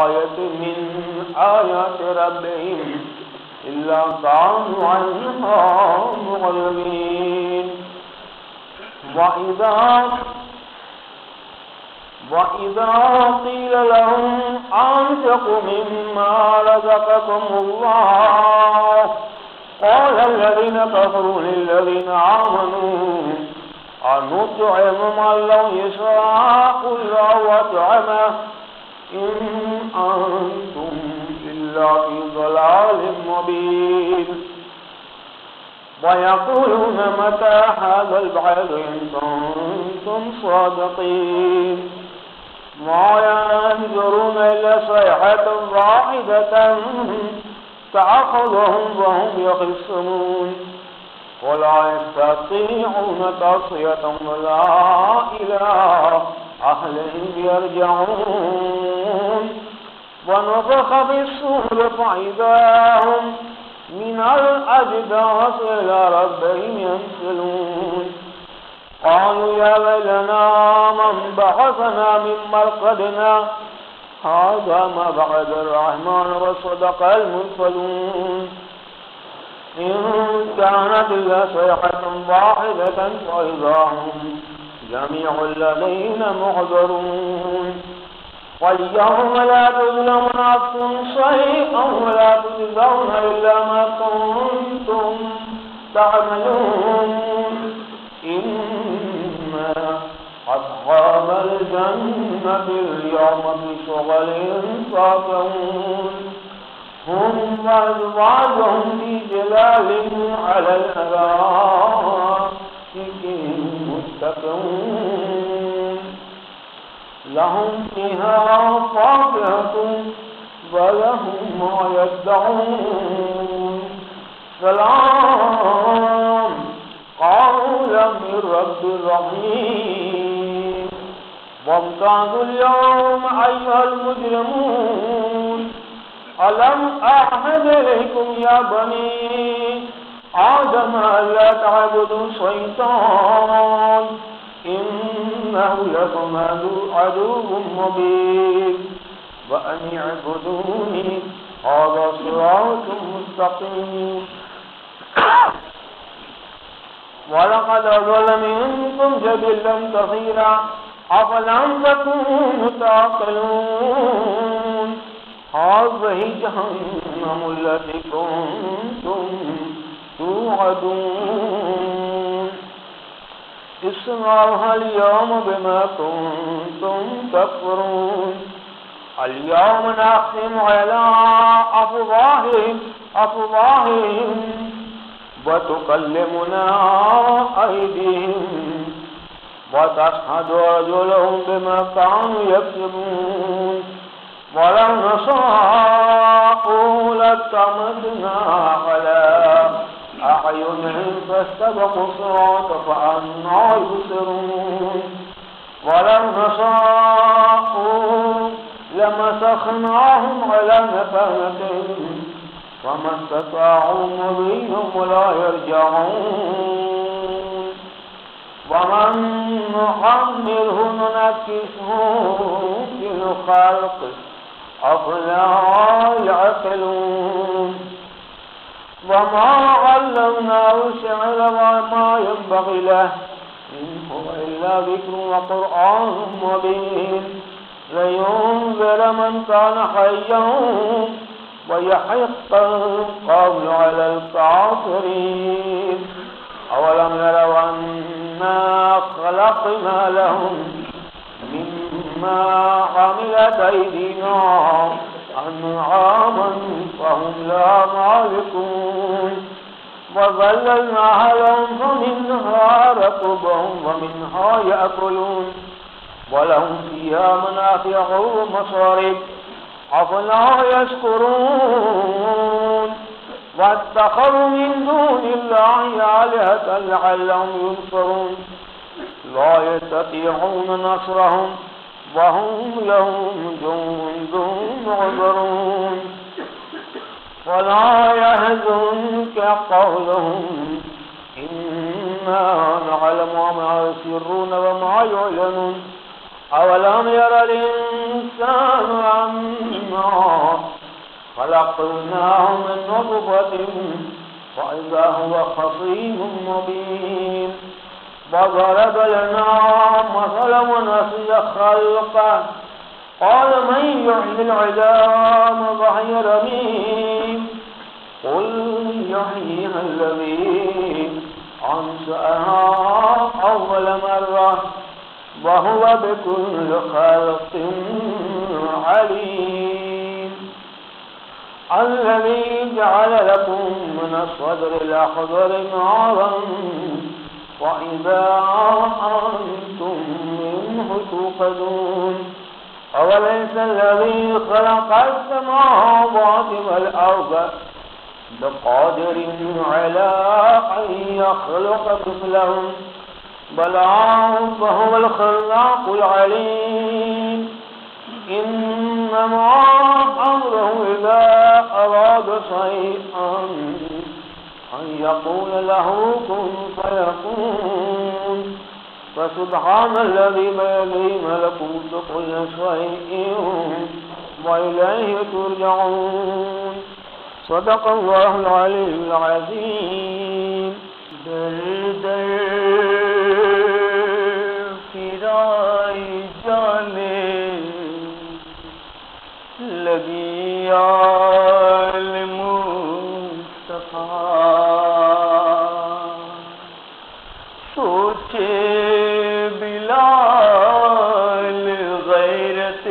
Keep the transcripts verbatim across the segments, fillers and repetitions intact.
آية من آيات ربهم إلا كانوا عنها معرضين وإذا وإذا قيل لهم أنفقوا مما رزقكم الله قال الذين كفروا للذين آمنوا أنطعم من لو يشاء الله أطعمه إن أنتم إلا في ضلال مبين ويقولون متى هذا الوعد إن كنتم صادقين ما ينظرون إلا صيحة واحدة تأخذهم وهم يخصمون ولا يستطيعون تصفية ولا إلى أهلهم يرجعون ونفخ في الصور فإذا هم من الأجداث إلى ربهم ينسلون قالوا يا ويلنا من بعثنا من مرقدنا هذا ما بعد الرحمن وصدق المرسلون إن كانت إلا صيحة واحدة فإذا هم جميع الذين محضرون واليوم لا تظلم نفس شيئا ولا تجزون إلا ما كنتم تعملون إنا أصحاب الجنة اليوم بشغل فاكهون هم وأزواجهم في جلال على الأرائك متكئون لهم فيها فاكهة ولهم ما يدعون سلام قولا من رب رحيم وامتازوا اليوم أيها المجرمون ألم أعهد إليكم يا بني آدم ألا تعبدوا الشيطان إنه لكم عدو مبين وأن اعبدوني هذا صراط مستقيم ولقد أضل منكم جبلا كثيرا أفلم تكونوا تعقلون هذه جهنم التي كنتم توعدون اصلوها اليوم بما كنتم تكفرون اليوم نختم على أفواههم أفواههم وتكلمنا أيديهم وتشهد أرجلهم بما كانوا يكسبون ولو نشاء لطمسنا على أعينهم فاستبقوا الصراط فأنى يبصرون ولو نشاء لمسخناهم على مكانتهم وما استطاعوا مضيهم ولا يرجعون ومن نعمره ننكسه في الخلق أفلا يعقلون وما علمناه الشعر وما ينبغي له إن هو إلا ذكر وقرآن مبين لينذر من كان حيا ويحق القول على الكافرين أولم يروا أنا خلقنا لهم مما عملت أيدينا أنعاما فهم لا مالكون وظللناها لهم فمنها ركوبهم ومنها يأكلون ولهم فيها منافع ومصارف أفلا يشكرون واتخذوا من دون الله آلهة لعلهم ينصرون لا يستطيعون نصرهم وهم لهم جند محضرون ولا يحزنك قولهم إنا نعلم ما يسرون وما يعلنون أولم ير الإنسان أنا خلقناه من نطفة فإذا هو خصيم مبين وضرب لنا مثلا ونسي خلقه قال من يحيي العظام وهي رميم قل يحييها الذي أنشأها أول مرة وهو بكل خلق عليم الذي جعل لكم من الصدر الأخضر نارا وإذا أنتم منه توقدون أوليس الذي خلق السماوات والأرض بقادر على أن يخلق مثلهم بلى وهو الخلاق العليم إنما أمره إذا أراد شيئا أن يقول له كن فيكون فسبحان الذي بيده ملكوت كل شيء وإليه ترجعون صدق الله العلي العظيم درد فرائی جانے لگی آل مصطفیٰ سوچے بلال غیرت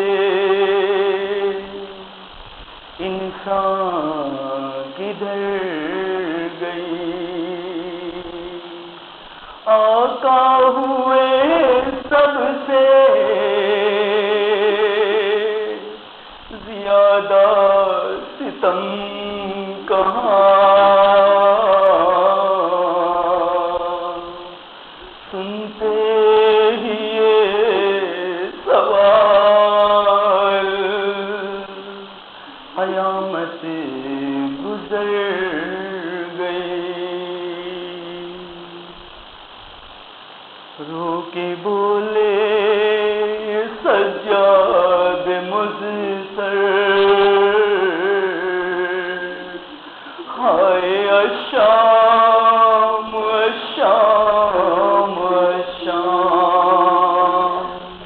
انسان کدھر گئی آقا ہوئے سب سے زیادہ ستم کہاں سنتے ہی یہ سوال قیامت گزر رو کے بولے سجاد مضطر ہائے الشام الشام الشام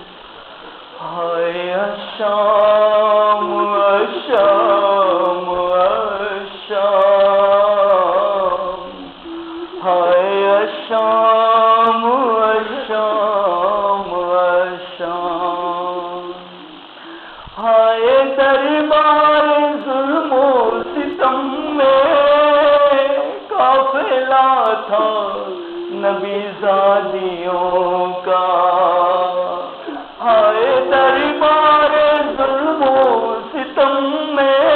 ہائے الشام الشام الشام ہائے الشام شام شام ہائے دربار ظلم و ستم میں قافلہ تھا نبی زادیوں کا ہائے دربار ظلم و ستم میں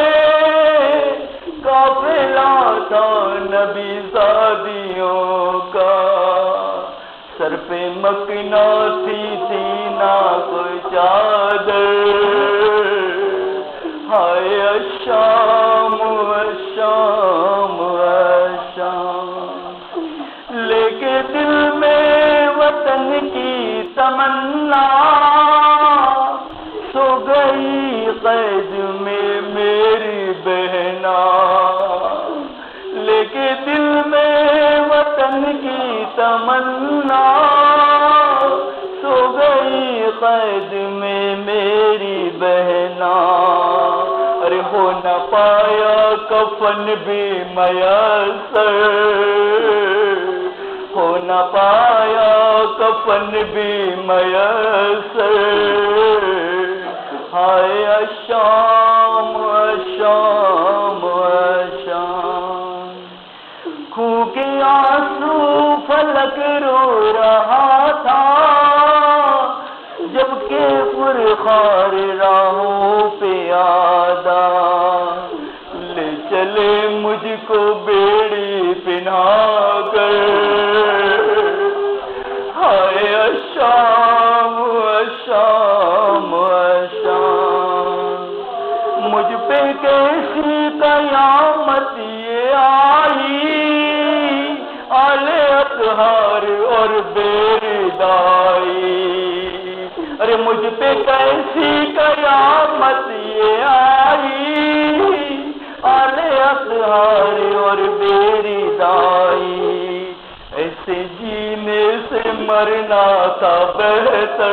قافلہ تھا نبی زادیوں کا سر پہ مکنا تھی سینا کوئی چادر ہائے الشام الشام الشام لے کے دل میں وطن کی تمنا سو گئی قید میں میری بہنا لے کے دل میں وطن کی تمنا سو گئی قید میں میری بہنا ارے ہو نہ پایا کفن بھی میسر ہو نہ پایا کفن بھی میسر ہائے الشام الشام الشام خوں کے آنسو فلک رو رہا تھا جب کہ فرخار راہوں پہ آدھا لے چلے مجھ کو بیڑی پہنا کر ہائے الشام الشام الشام مجھ پہ کیسی قیامت یہ آئی آلے اطہار اور بیردائی ارے مجھ پہ کیسی قیامت یہ آئی میری دائی، ایسے جینے سے مرنا تھا بہتر،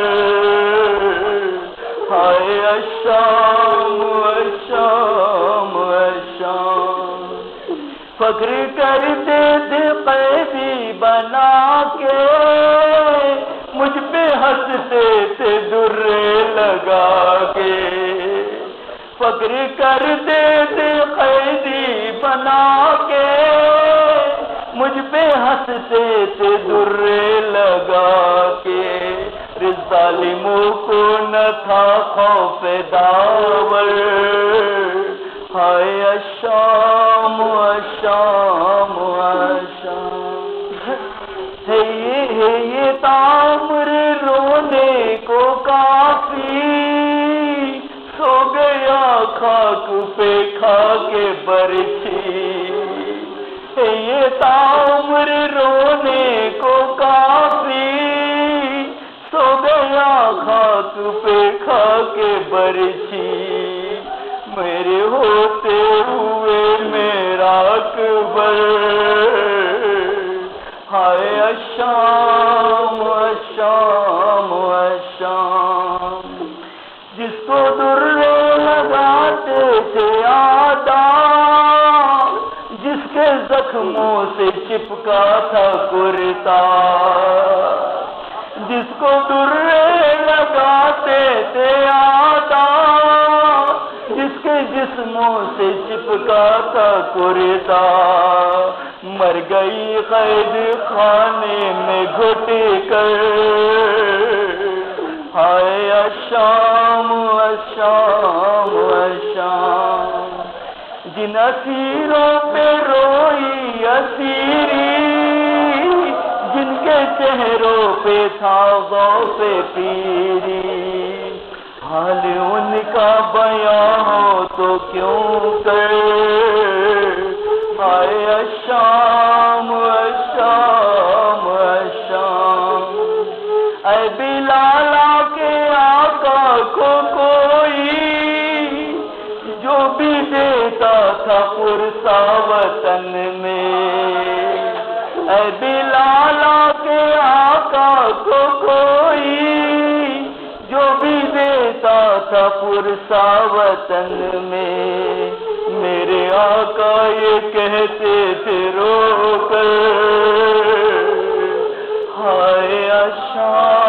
ہائے الشام الشام الشام، فخر کرتے تھے قیدی بنا کے، مجھ پہ ہنستے تھے درے لگا کے، فخر کرتے تھے قیدی بنا کے، مجھ پہ ہنستے تھے درے لگا کے، ظالموں کو نہ تھا خوف داور، ہائے الشام الشام الشام، ہے یہ ہے یہ تامر رونے کو کافی، سو گیا خاک پہ کھا کے برچھی، ہے یہ تامر رونے کو کافی، سو گیا خاک پہ کھا کے برچھی، میرے ہوتے ہوئے میرا اکبر، ہائے الشام الشام الشام، جس کو درے لگاتے تھے آدھا، جس کے زخموں سے چپکا تھا کرتا، جس کو درے لگاتے تھے آدھا، جس کے جسموں سے چپکا تھا کرتا، مر گئی قید خانے میں گھٹ کر، ہائے الشام الشام الشام، جن اسیروں پہ روئی اسیری، جن کے چہروں پہ تھا غوث پیری، حال ان کا بیان ہو تو کیوں کر، ہائے الشام الشام الشام، اے بلالا کے آقا کو کوئی جو بھی دیتا تھا پرسا وطن میں، اے بلالا کے آقا کو کوئی جو بھی دیتا تھا پرسا وطن میں، میرے آقا یہ کہتے تھے رو کر، ہائے الشام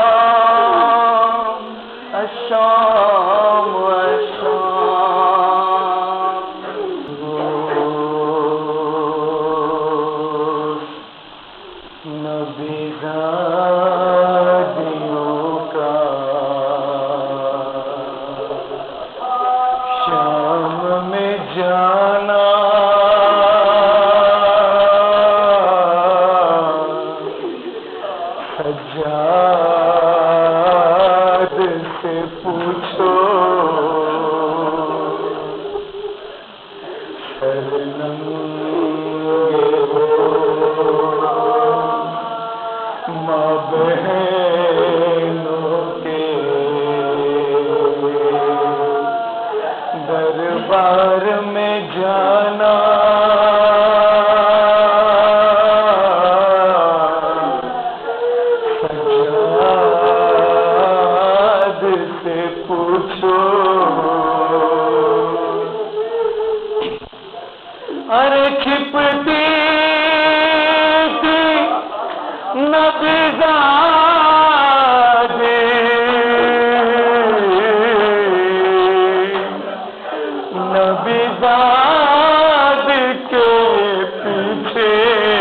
الشام الشام، نبی دادیوں کا شام میں جانا، سجاد سے پوچھو شرننگے ہو ماں بہنوں کے دربار میں جانا، سجاد سے پوچھو، ارے کھپتی تھی نبزادے، نبزاد کے پیچھے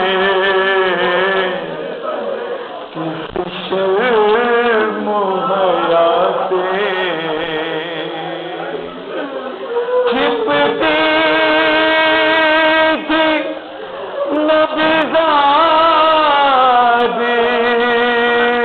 کس شرم و حیا سے چھپتی تھی نبزادے،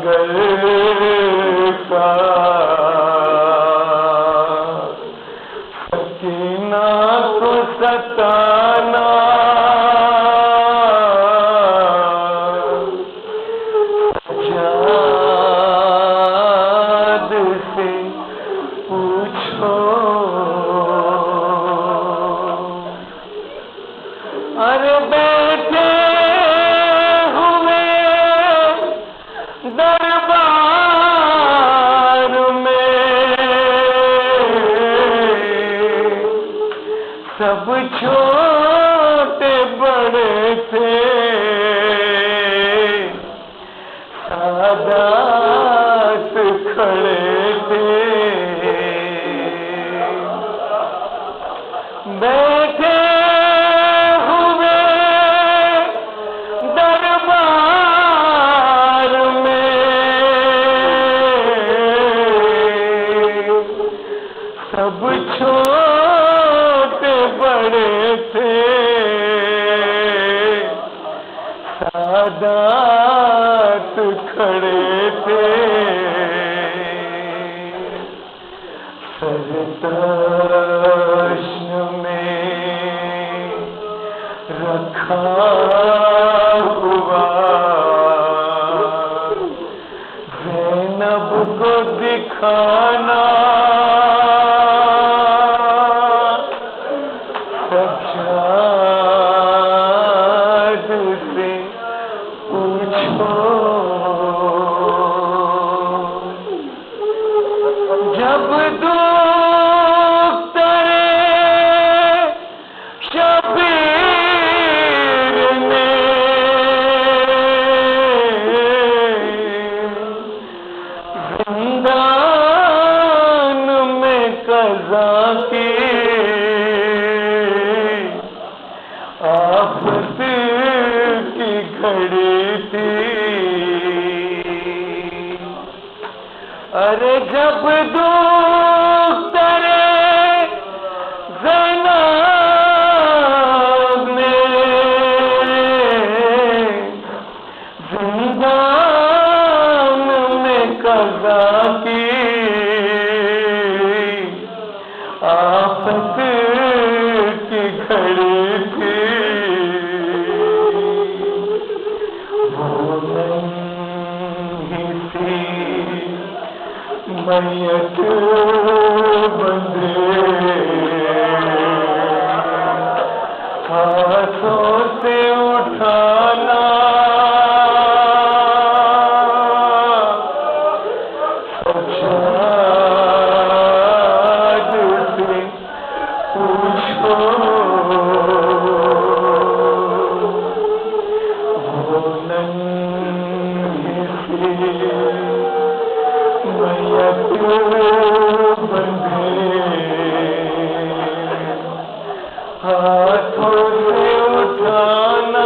مگر کا سکینہ کو ستانا سجاد سے پوچھو ارے بیٹھے ہوئے دربار میں سب چھوٹے بڑے تھے سادات کھڑے تھے بیٹھے سب چھوٹے بڑے تھے سادات کھڑے تھے سرتاشن میں رکھا ہوا زینب کو دکھانا سجاد سے پوچھو جب دختر شبیر نے زندان میں قضا کی آفت کی گھڑی تھی ارے جب دختر زینب نے زندان میں قضا کی آفت کی گھڑی تھی میت بندھے ہاتھوں سے اٹھانا سجاد سے پوچھو وہ ننھی سی میت بندھے ہاتھوں سے اٹھانا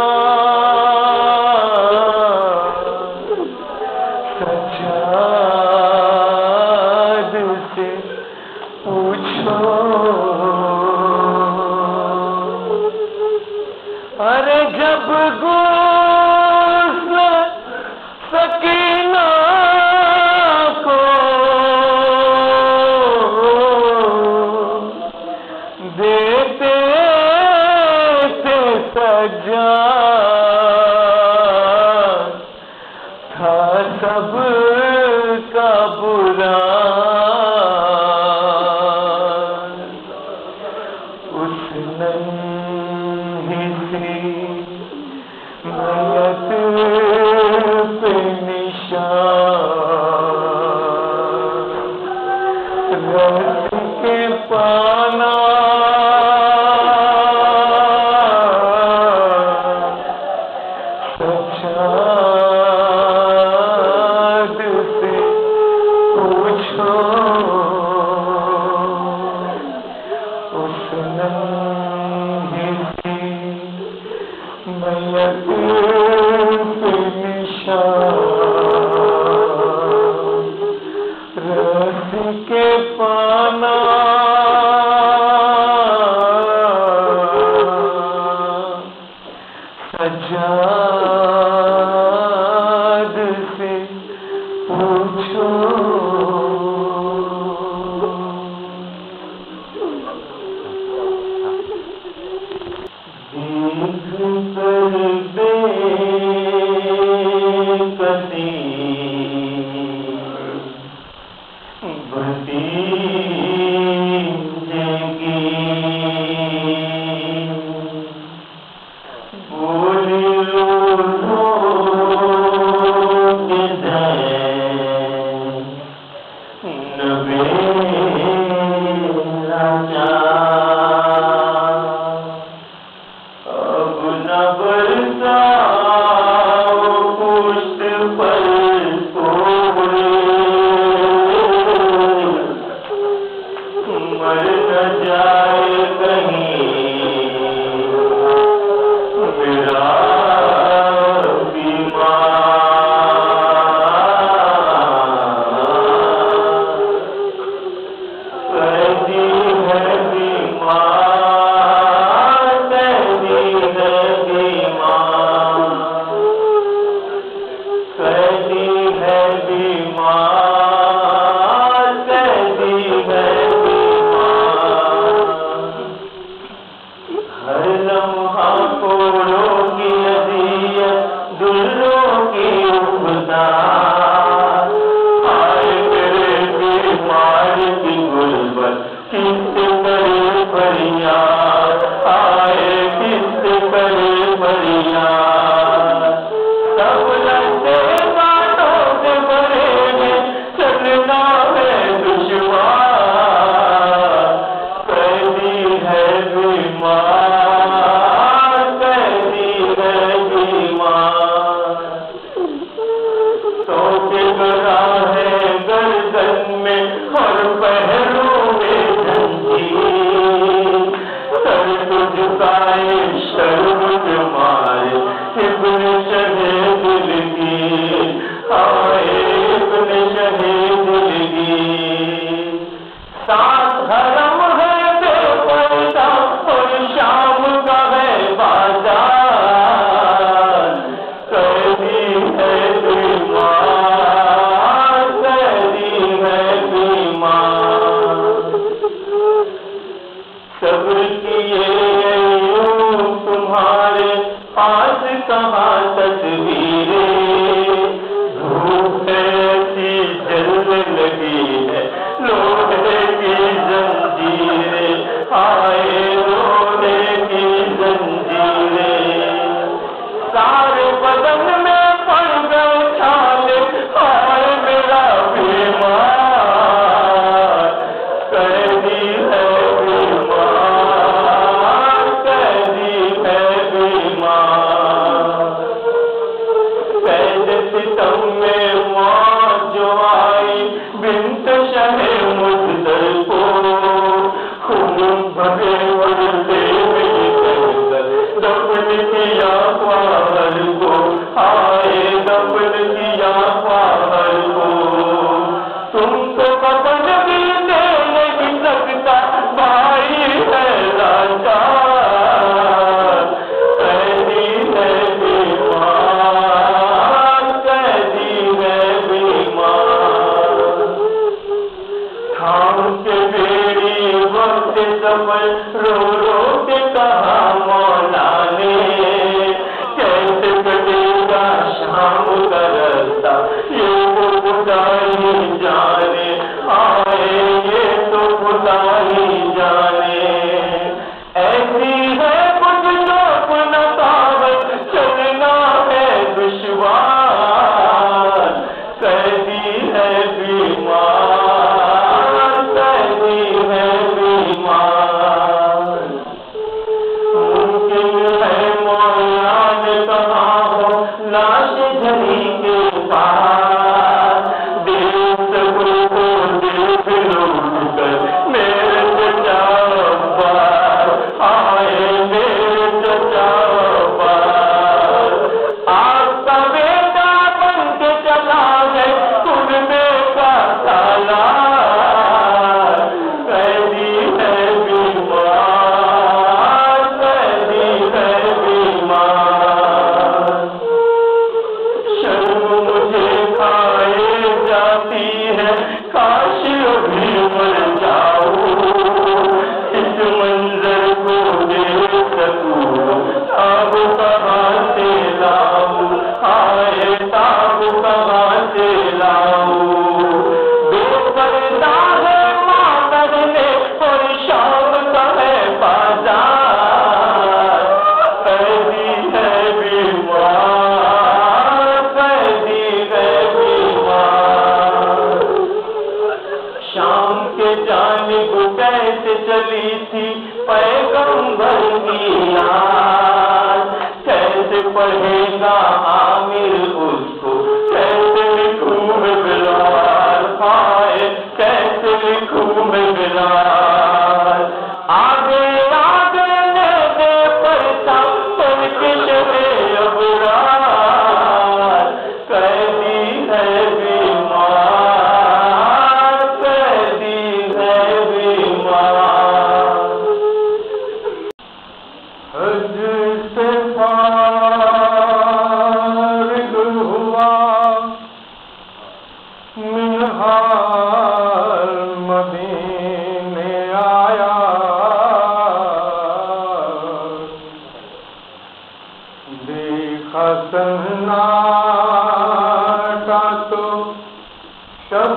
سجاد سے پوچھو ارے جب غسل سکینہ دیتے تھے سجاد تھا سب کا برا اس ننھی سی میت پہ نشان رس کے پانا سجاد سے پوچھو اس ننھی سی میت پہ نشان رس کے پانا سجاد سے Thank you.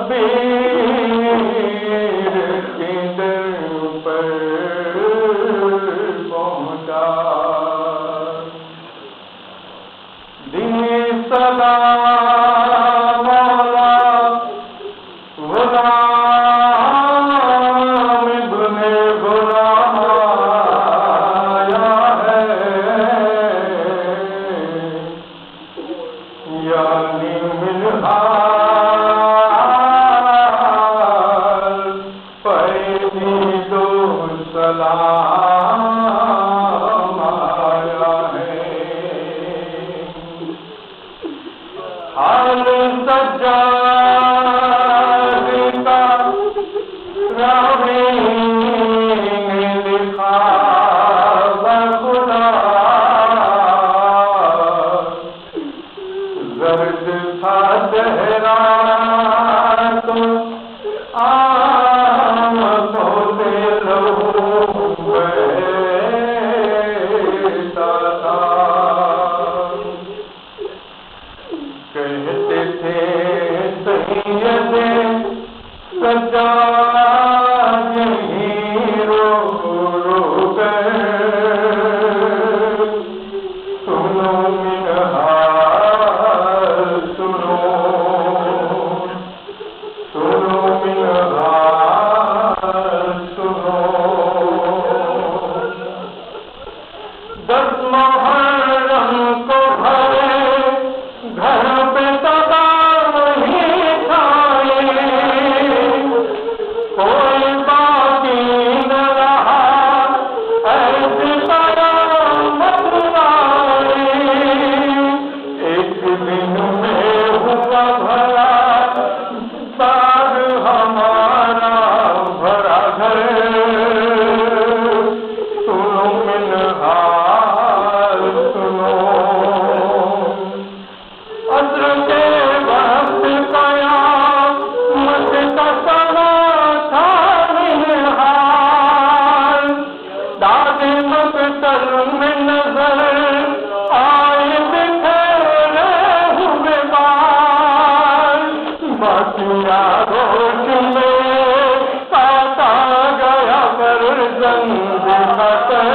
شبیر کی در پر پہنچا دی صدا مولا غلام ابن غلام آیا ہے یعنی منحال پہلی دو سلام آیا ہے حال سجاد کا راوی نے لکھا بخدا زرد تھا چہرہ تو آنکھوں سے لہو بہتا تھا کہتے تھے سید سجاد یہیں رو رو کر سنو منحال سنو سنو منحال سنو دس محرم کو بھرے گھر پہ صدا نہیں کھائے کوئی باقی نہ رہا ایسی قیامت آئے ایک دن میں ہوا بھرا سار ہمارا بھرا گھر سنو منحال سنو عصر کے وقت قیامت کا سما تھا منحال داد مقتل میں نظر آئے بکھرے ہوئے بال باقیہ روش میں کاٹا گیا پر زنگ خطر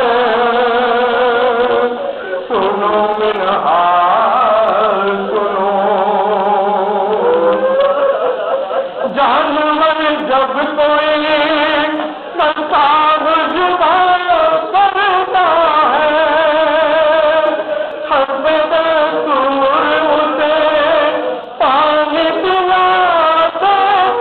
سنو منحال سنو جانور جب کوئی نقاب جدا کرتا ہے حسب دستور اسے پانی پلاتا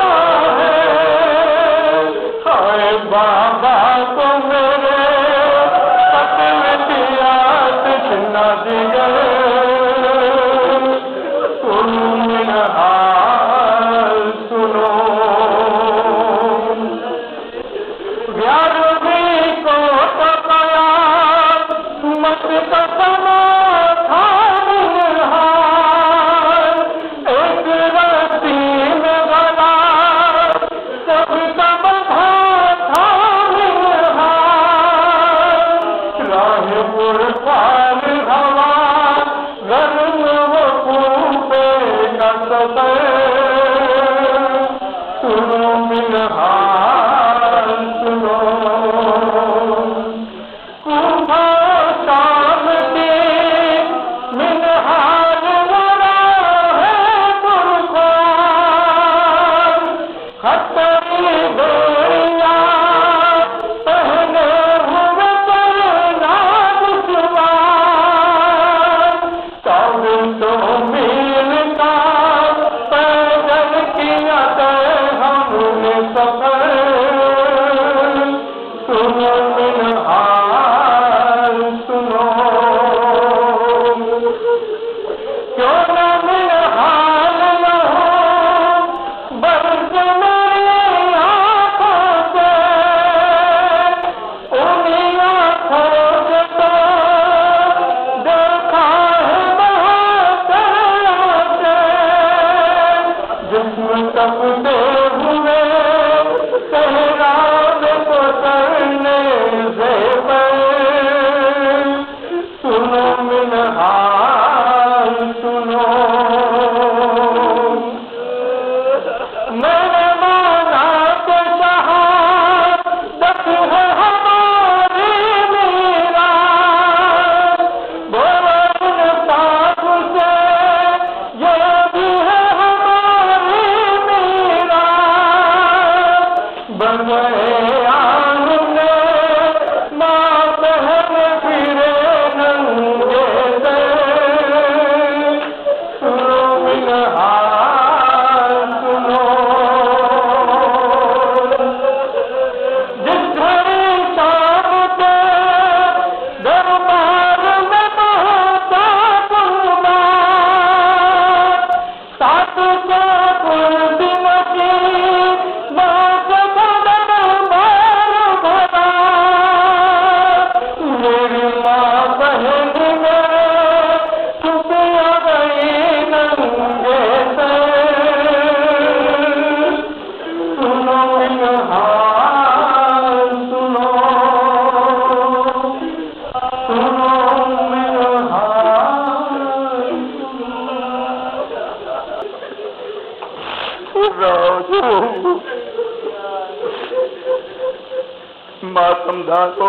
ماتم دارو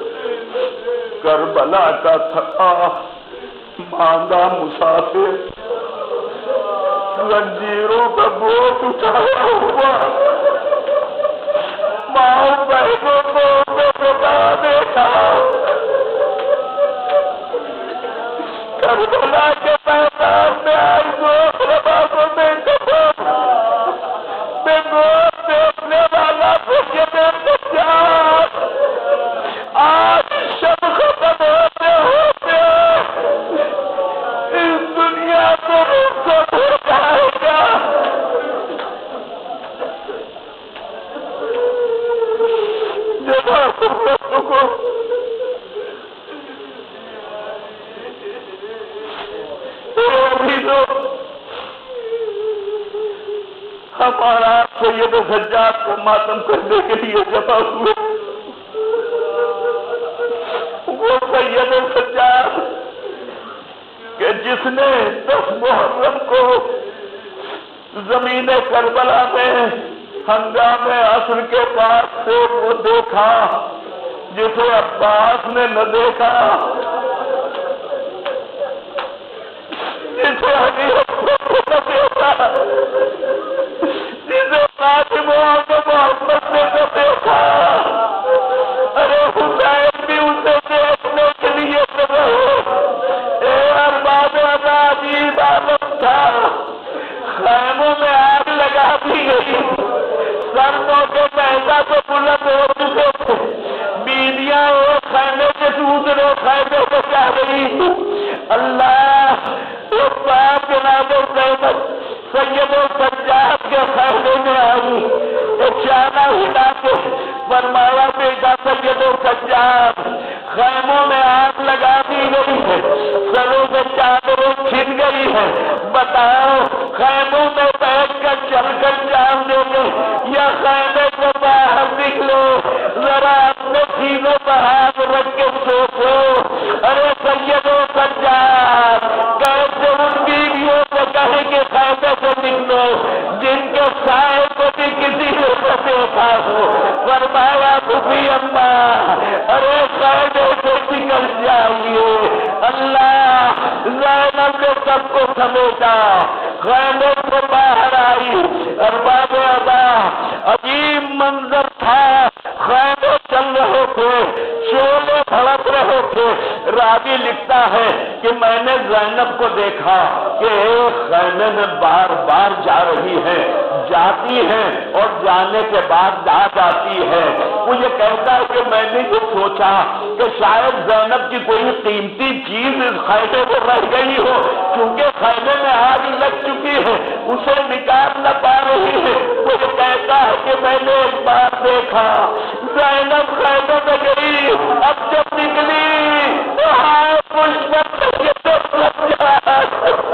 کربلا کا تھکا ماندہ مسافر زنجیروں کا بوجھ اٹھایا ہوا ماں بہنوں کو بتا دیکھا کربلا کے میدان میں آئی گوشت نمازوں میں کفن میں گوشت دیکھنے والا سید سجاد آج شب ختم ہوتے ہوتے اس دنیا کو رخصت ہو جائے گا. جزاک اللہ کو ہمارا سید سجاد کو ماتم کرنے کے لیے جمع ہوئے. وہ سید سجاد کہ جس نے دس محرم کو زمین کربلا میں ہنگام عصر کے پاس سے وہ دیکھا جسے عباس نے نہ دیکھا، جسے علی نہ دیکھا، جسے قاسم محمد نے نہ دیکھا. ارے حسین بھی اسے دیکھنے کے لیے اے ارباب عجیب عالم تھا. خیموں میں آگ لگا دی گئی، سروں کے پیسہ سے بلند ہو چکے تھے، بیویاں وہ خیمے کے دوسرے خیمے کو جا رہی. اللہ اس بات جناب قیمت سید سجاد کے خیمے میں آئی، ایک شانہ ہلا کے فرمایا بیٹا سید سجاد خیموں میں آگ لگا دی گئی ہے، سروں سے چادریں چھن گئی ہے، بتاؤ خیموں میں بیٹھ کر چل کر جان دے گے یا خیمے سے باہر نکلو؟ ذرا اپنے سینوں پر ہاتھ رکھ کے سوچو. ارے سید سجاد کیسے ان بیویوں سے کہیں کہ خیمے سے نکلو جن کے سائے کو بھی کسی نے نہ دیکھا ہو؟ فرمایا خوبی اماں ارے خیمے سے نکل جائیے. اللہ زینب نے سب کو سمیٹا، خیمے سے باہر آئی. ارباب ادا عجیب منظر تھا، خیمے چل رہے تھے، شعلے بھڑک رہے تھے. راوی لکھتا ہے کہ میں نے زینب کو دیکھا کہ ایک خیمے میں بار بار جا رہی ہے، جاتی ہے اور جانے کے بعد آ جاتی ہے. مجھے کہتا ہے کہ میں نے یہ سوچا کہ شاید زینب کی کوئی قیمتی چیز اس خیمے میں رہ گئی ہو، کیونکہ خیمے میں آگ لگ چکی ہے، اسے نکال نہ پا رہی ہے. مجھے کہتا ہے کہ میں نے ایک بار دیکھا زینب خیمے میں گئی، اب جب نکلی تو ہائے پشپت سید سجاد.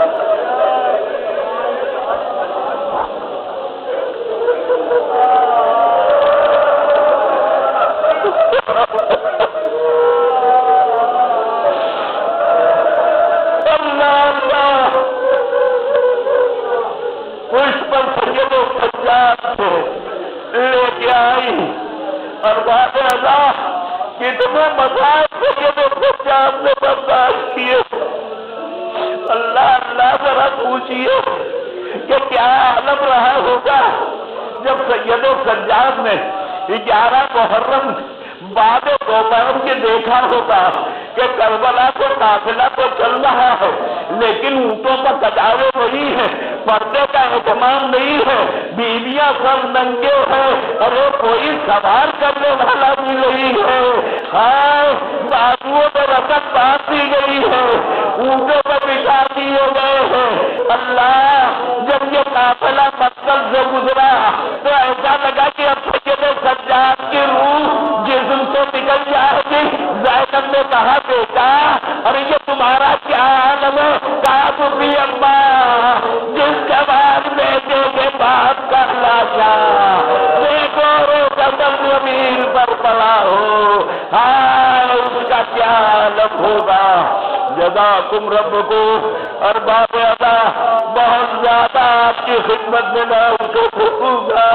لے کے آئی اور بات اللہ کتنے مذاہب سید سجاد نے برداشت کیے. اللہ اللہ ذرا پوچھئے کہ کیا عالم رہا ہوگا جب سید سجاد نے گیارہ محرم بعد دوپہر کے دیکھا ہوگا کہ کربلا کو قافلہ تو چل رہا ہے لیکن اونٹوں پر کٹاوے وہی ہے، پردے کا اہتمام نہیں ہے، بیویاں سب ننگے ہیں، ارے کوئی سوار کرنے والا بھی نہیں ہے. ہاں بازوؤں میں رسد باندھ دی گئی ہے، اونٹوں پر بٹھا دیے گئے ہیں. اللہ جب یہ قافلہ مقصد سے گزرا تو ایسا لگا کہ اب سید سجاد کی روح جسم سے نکل جائے گی. زینب نے کہا بیٹا ارے یہ تمہارا کیا عالم ہے؟ کہا خوبی اماں جس جوان بیٹے کے بعد کا لاشا دیکھو رو قدم زمین پر پڑا ہو، ہاں اس کا کیا عالم ہوگا. جزاکم ربکم ارباب ادا بہت زیادہ آپ کی خدمت میں نہ ان کو رکوں گا.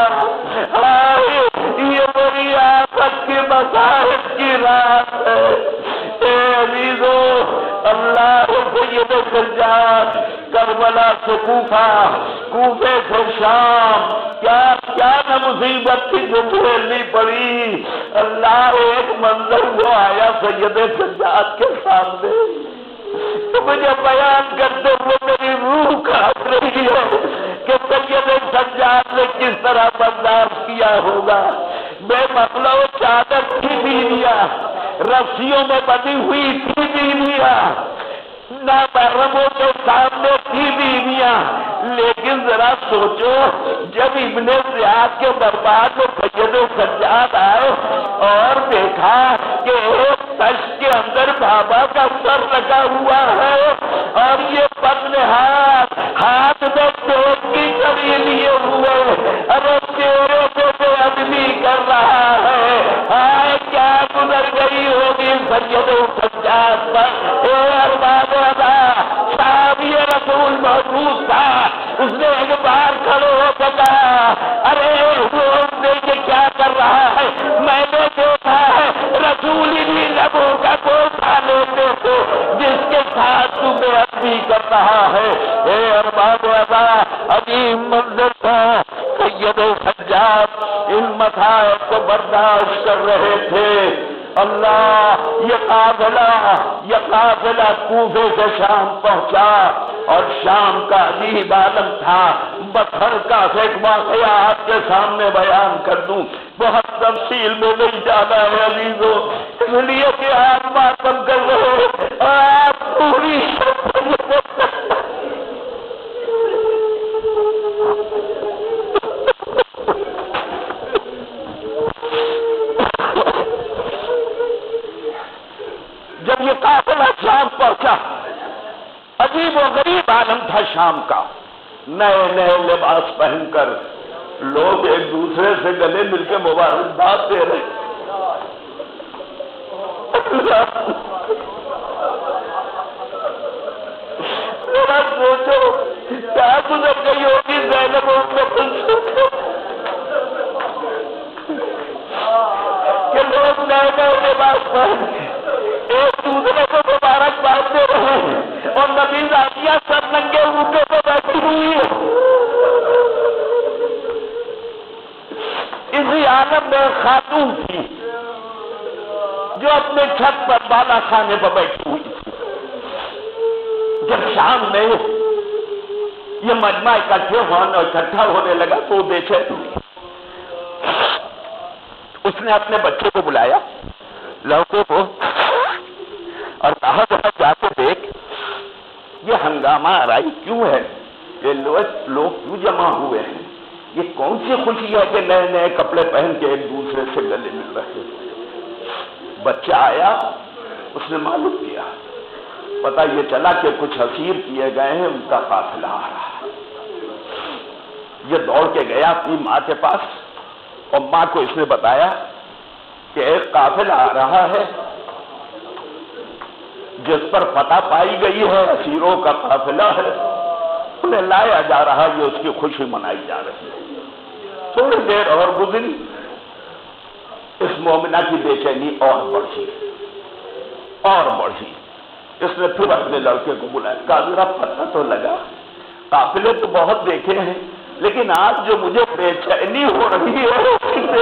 یہ میری آفت کی مصائب کی رات ہے. اے عزیزو، اللہ سید سجاد کربلا سے کوفہ، کوفے سے شام، کیا کیا نہ مصیبت کی جو جھیلنی پڑی. اللہ ایک منظر وہ آیا سید سجاد کے سامنے، مجھے بیان کرتے ہوئے میری روح کانپ رہی ہے کہ سید سجاد نے کس طرح برداشت کیا ہوگا. بے مطلب چادر کی بیویاں، رسیوں میں بندھی ہوئی تھی بیویاں، نامحرموں کے سامنے تھی بیویاں. لیکن ذرا سوچو، جب ابن زیاد کے دربار میں سید سجاد آئے اور دیکھا کہ ایک تشت کے اندر بابا کا سر لگا ہوا ہے اور یہ بدنہاد ہاتھ میں پیٹ کی کڑی لیے ہوئے، ارے چہرے سے بے ادبی کر رہا ہے. ہائے کیا گزر گئی ہوگی سید سجاد پر. اے ارباب ادا، صحابی رسول موجود تھا، اس نے ایک بار کھڑے ہو کے کہا، ارے وہ دیکھے کیا کر رہا ہے. میں نے دیکھا ہے رسول ہی لبوں کا گوشہ لیتے تھے جس کے ساتھ تو بے ادبی کر رہا ہے. اے ارباب ادا، عظیم منظر تھا. سید سجاد ان مصائب کو برداشت کر رہے تھے. اللہ، یہ قافلہ یہ قافلہ کوفے سے شام پہنچا اور شام کا عجیب عالم تھا. بطھر کا ایک واقعہ آپ کے سامنے بیان کر دوں، بہت تفصیل میں نہیں جانا ہے عزیزو، اس لیے کہ آپ ماتم کر رہے آپ پوری جب یہ قافلہ شام پہنچا، عجیب و غریب عالم تھا شام کا. نئے نئے لباس پہن کر لوگ ایک دوسرے سے گلے مل کے مبارکباد دے رہے. ذرا سوچو کیا گزر گئی ہوگی زینب کہ لوگ نئے نئے لباس پہن ایک دوسرے کو مبارکباد دے رہے ہیں اور نبی زادیہ سر ننگے اونٹوں پہ بیٹھی ہوئی ہے. اسی عالم میں خاتون تھی جو اپنے چھت پر بالا خانے پر بیٹھی ہوئی تھی. جب شام میں یہ مجمع اکٹھے ہونے اکٹھا ہونے لگا تو وہ بے چین ہوئی. اس نے اپنے بچے کو بلایا، لڑکے کو، اور کہا ذرا جا کے دیکھ یہ ہنگامہ آرائی کیوں ہے، یہ لوگ کیوں جمع ہوئے ہیں، یہ کون سی خوشی ہے کہ نئے نئے کپڑے پہن کے ایک دوسرے سے گلے مل رہے ہیں. بچہ آیا، اس نے معلوم کیا، پتہ یہ چلا کہ کچھ اسیر کیے گئے ہیں، ان کا قافلہ آ رہا ہے. یہ دوڑ کے گیا اپنی ماں کے پاس اور ماں کو اس نے بتایا کہ ایک قافلہ آ رہا ہے جس پر فتح پائی گئی ہے، اسیروں کا قافلہ ہے، انہیں لایا جا رہا ہے، اس کی خوشی منائی جا رہی ہے. تھوڑی دیر اور گزری، اس مومنہ کی بے چینی اور بڑھی اور بڑھی. اس نے پھر اپنے لڑکے کو بلایا، کہا ذرا پتہ تو لگا، قافلے تو بہت دیکھے ہیں لیکن آج جو مجھے بے چینی ہو رہی ہے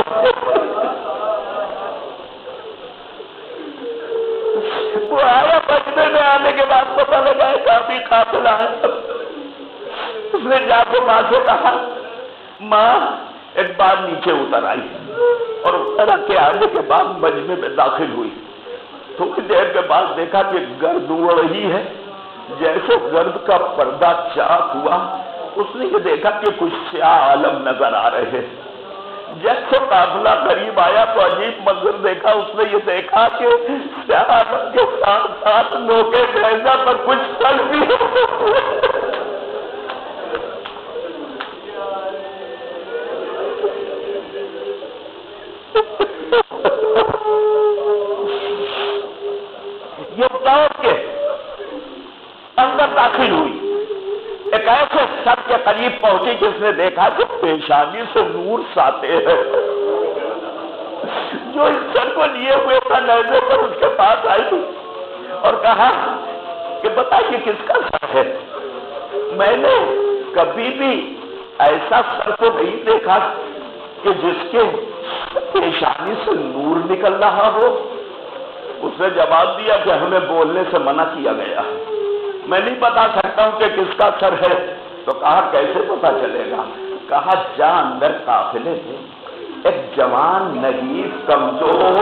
وہ آیا بچنے میں آنے کے بعد پتہ لگا ہے کافی قافلہ ہے. اس نے جا کے ماں سے کہا، ماں ایک بار نیچے اتر آئی اور اتر کے آنے کے بعد مجمع میں داخل ہوئی. تھوڑی دیر کے بعد دیکھا کہ گرد اڑ رہی ہے، جیسے گرد کا پردہ چاک ہوا اس نے یہ دیکھا کہ کچھ سیاہ عالم نظر آ رہے ہیں. جیسے قافلہ قریب آیا تو عجیب منظر دیکھا. اس نے یہ دیکھا کہ سیاہ عالم کے ساتھ ساتھ نوکے جیسا پر کچھ چل بھی یہ دوڑ کے اندر داخل ہوئی. ایک ایسے سر کے قریب پہنچی کہ اس نے دیکھا کہ پیشانی سے نور ساتے ہیں. جو اس سر کو لیے ہوئے تھا نیزے پر اس کے پاس آئی اور کہا کہ بتا یہ کس کا سر ہے؟ میں نے کبھی بھی ایسا سر کو نہیں دیکھا کہ جس کے پیشانی سے نور نکل رہا ہو. اس نے جواب دیا کہ ہمیں بولنے سے منع کیا گیا، میں نہیں بتا سکتا ہوں کہ کس کا سر ہے. تو کہا کیسے پتا چلے گا؟ کہا جا اندر قافلے میں ایک جوان نحیف کمزور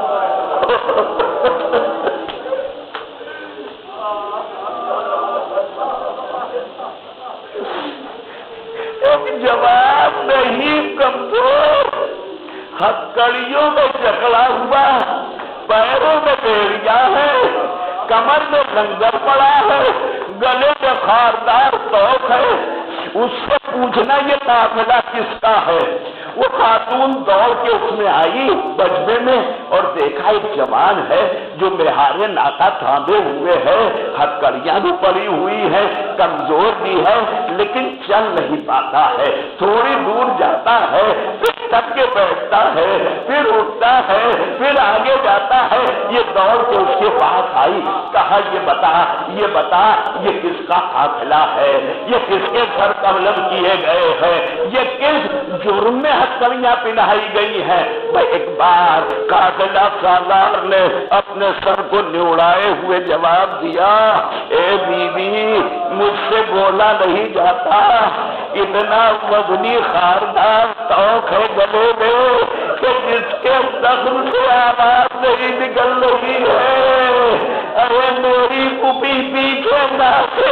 ایک جوان نحیف کمزور ہتھکڑیوں میں جکڑا ہوا، پیروں میں بیڑیاں ہے، کمر میں لنگر پڑا ہے، گلے میں خاردار توق ہے. اس سے پوچھنا یہ قافلہ کس کا ہے. وہ خاتون دوڑ کے اس میں آئی بجبے میں اور دیکھا ایک جوان ہے جو مہارے ناکا تھامے ہوئے ہے، ہتھکڑیاں بھی پڑی ہوئی ہے، کمزور بھی ہے لیکن چل نہیں پاتا ہے. تھوڑی دور جاتا ہے پھر تک کے بیٹھتا ہے، پھر اٹھتا ہے، پھر آگے جاتا ہے. یہ دوڑ کے اس کے پاس آئی، کہا یہ بتا یہ بتا یہ کس کا قافلہ ہے، یہ کس کے سر قلم کیے گئے ہیں، یہ کس جرم میں ہتھکڑیاں پہنائی گئی ہیں. میں ایک بار قافلہ سالار نے اپنے سر کو نوڑائے ہوئے جواب دیا، اے بی بی مجھ سے بولا نہیں جاتا، اتنا وزنی خاردار توق ہے گلے میں کہ جس کے زخم سے آواز نہیں نکل رہی ہے. ارے میری پوپی پیچھے نہ سے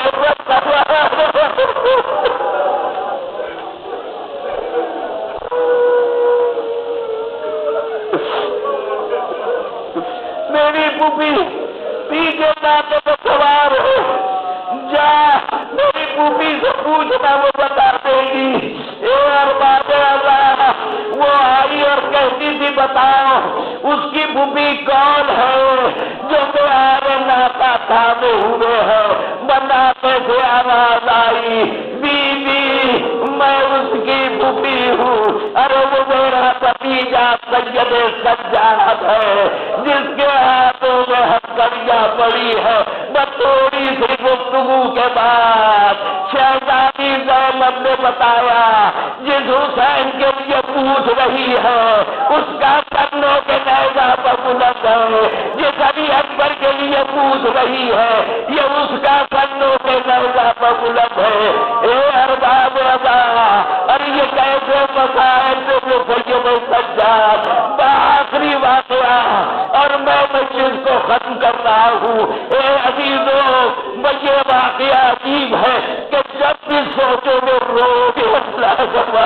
میری پوپی پیچھے ناکے میں سوار ہو، جا میری پوپی سے پوچھنا وہ بتا دے گی. اے ارباب اللہ، وہ آئی اور کہتی تھی بتاؤ اس کی پوپی کون ہے جو میرے ناکا تھامے ہوئے ہے. بناتے سے آواز آئی، بی بی میں اس کی پوپی ہوں. ارے وہ میرا بھتیجا سید سجاد ہے جس کے ہاتھوں میں ہتھکڑیاں پڑی ہے. بتوڑی سی گفتگو کے بعد شہزادی زینب نے بتایا جس حسین کے لیے پوچھ رہی ہے اس کا کنوں کے نیزہ پر بلند ہے، جس علی اکبر کے لیے پوچھ رہی ہے یہ اس کا کنوں کے نیزہ پر بلند ہے. اے ارباب رضا، ارے یہ کیسے مسائل سے وہ سید سجاد بآخری واقعہ اور میں مجلس کو ختم کر رہا ہوں. اے عزیزو، یہ واقعہ عجیب ہے کہ جب بھی سوچو وہ رو کے اللہ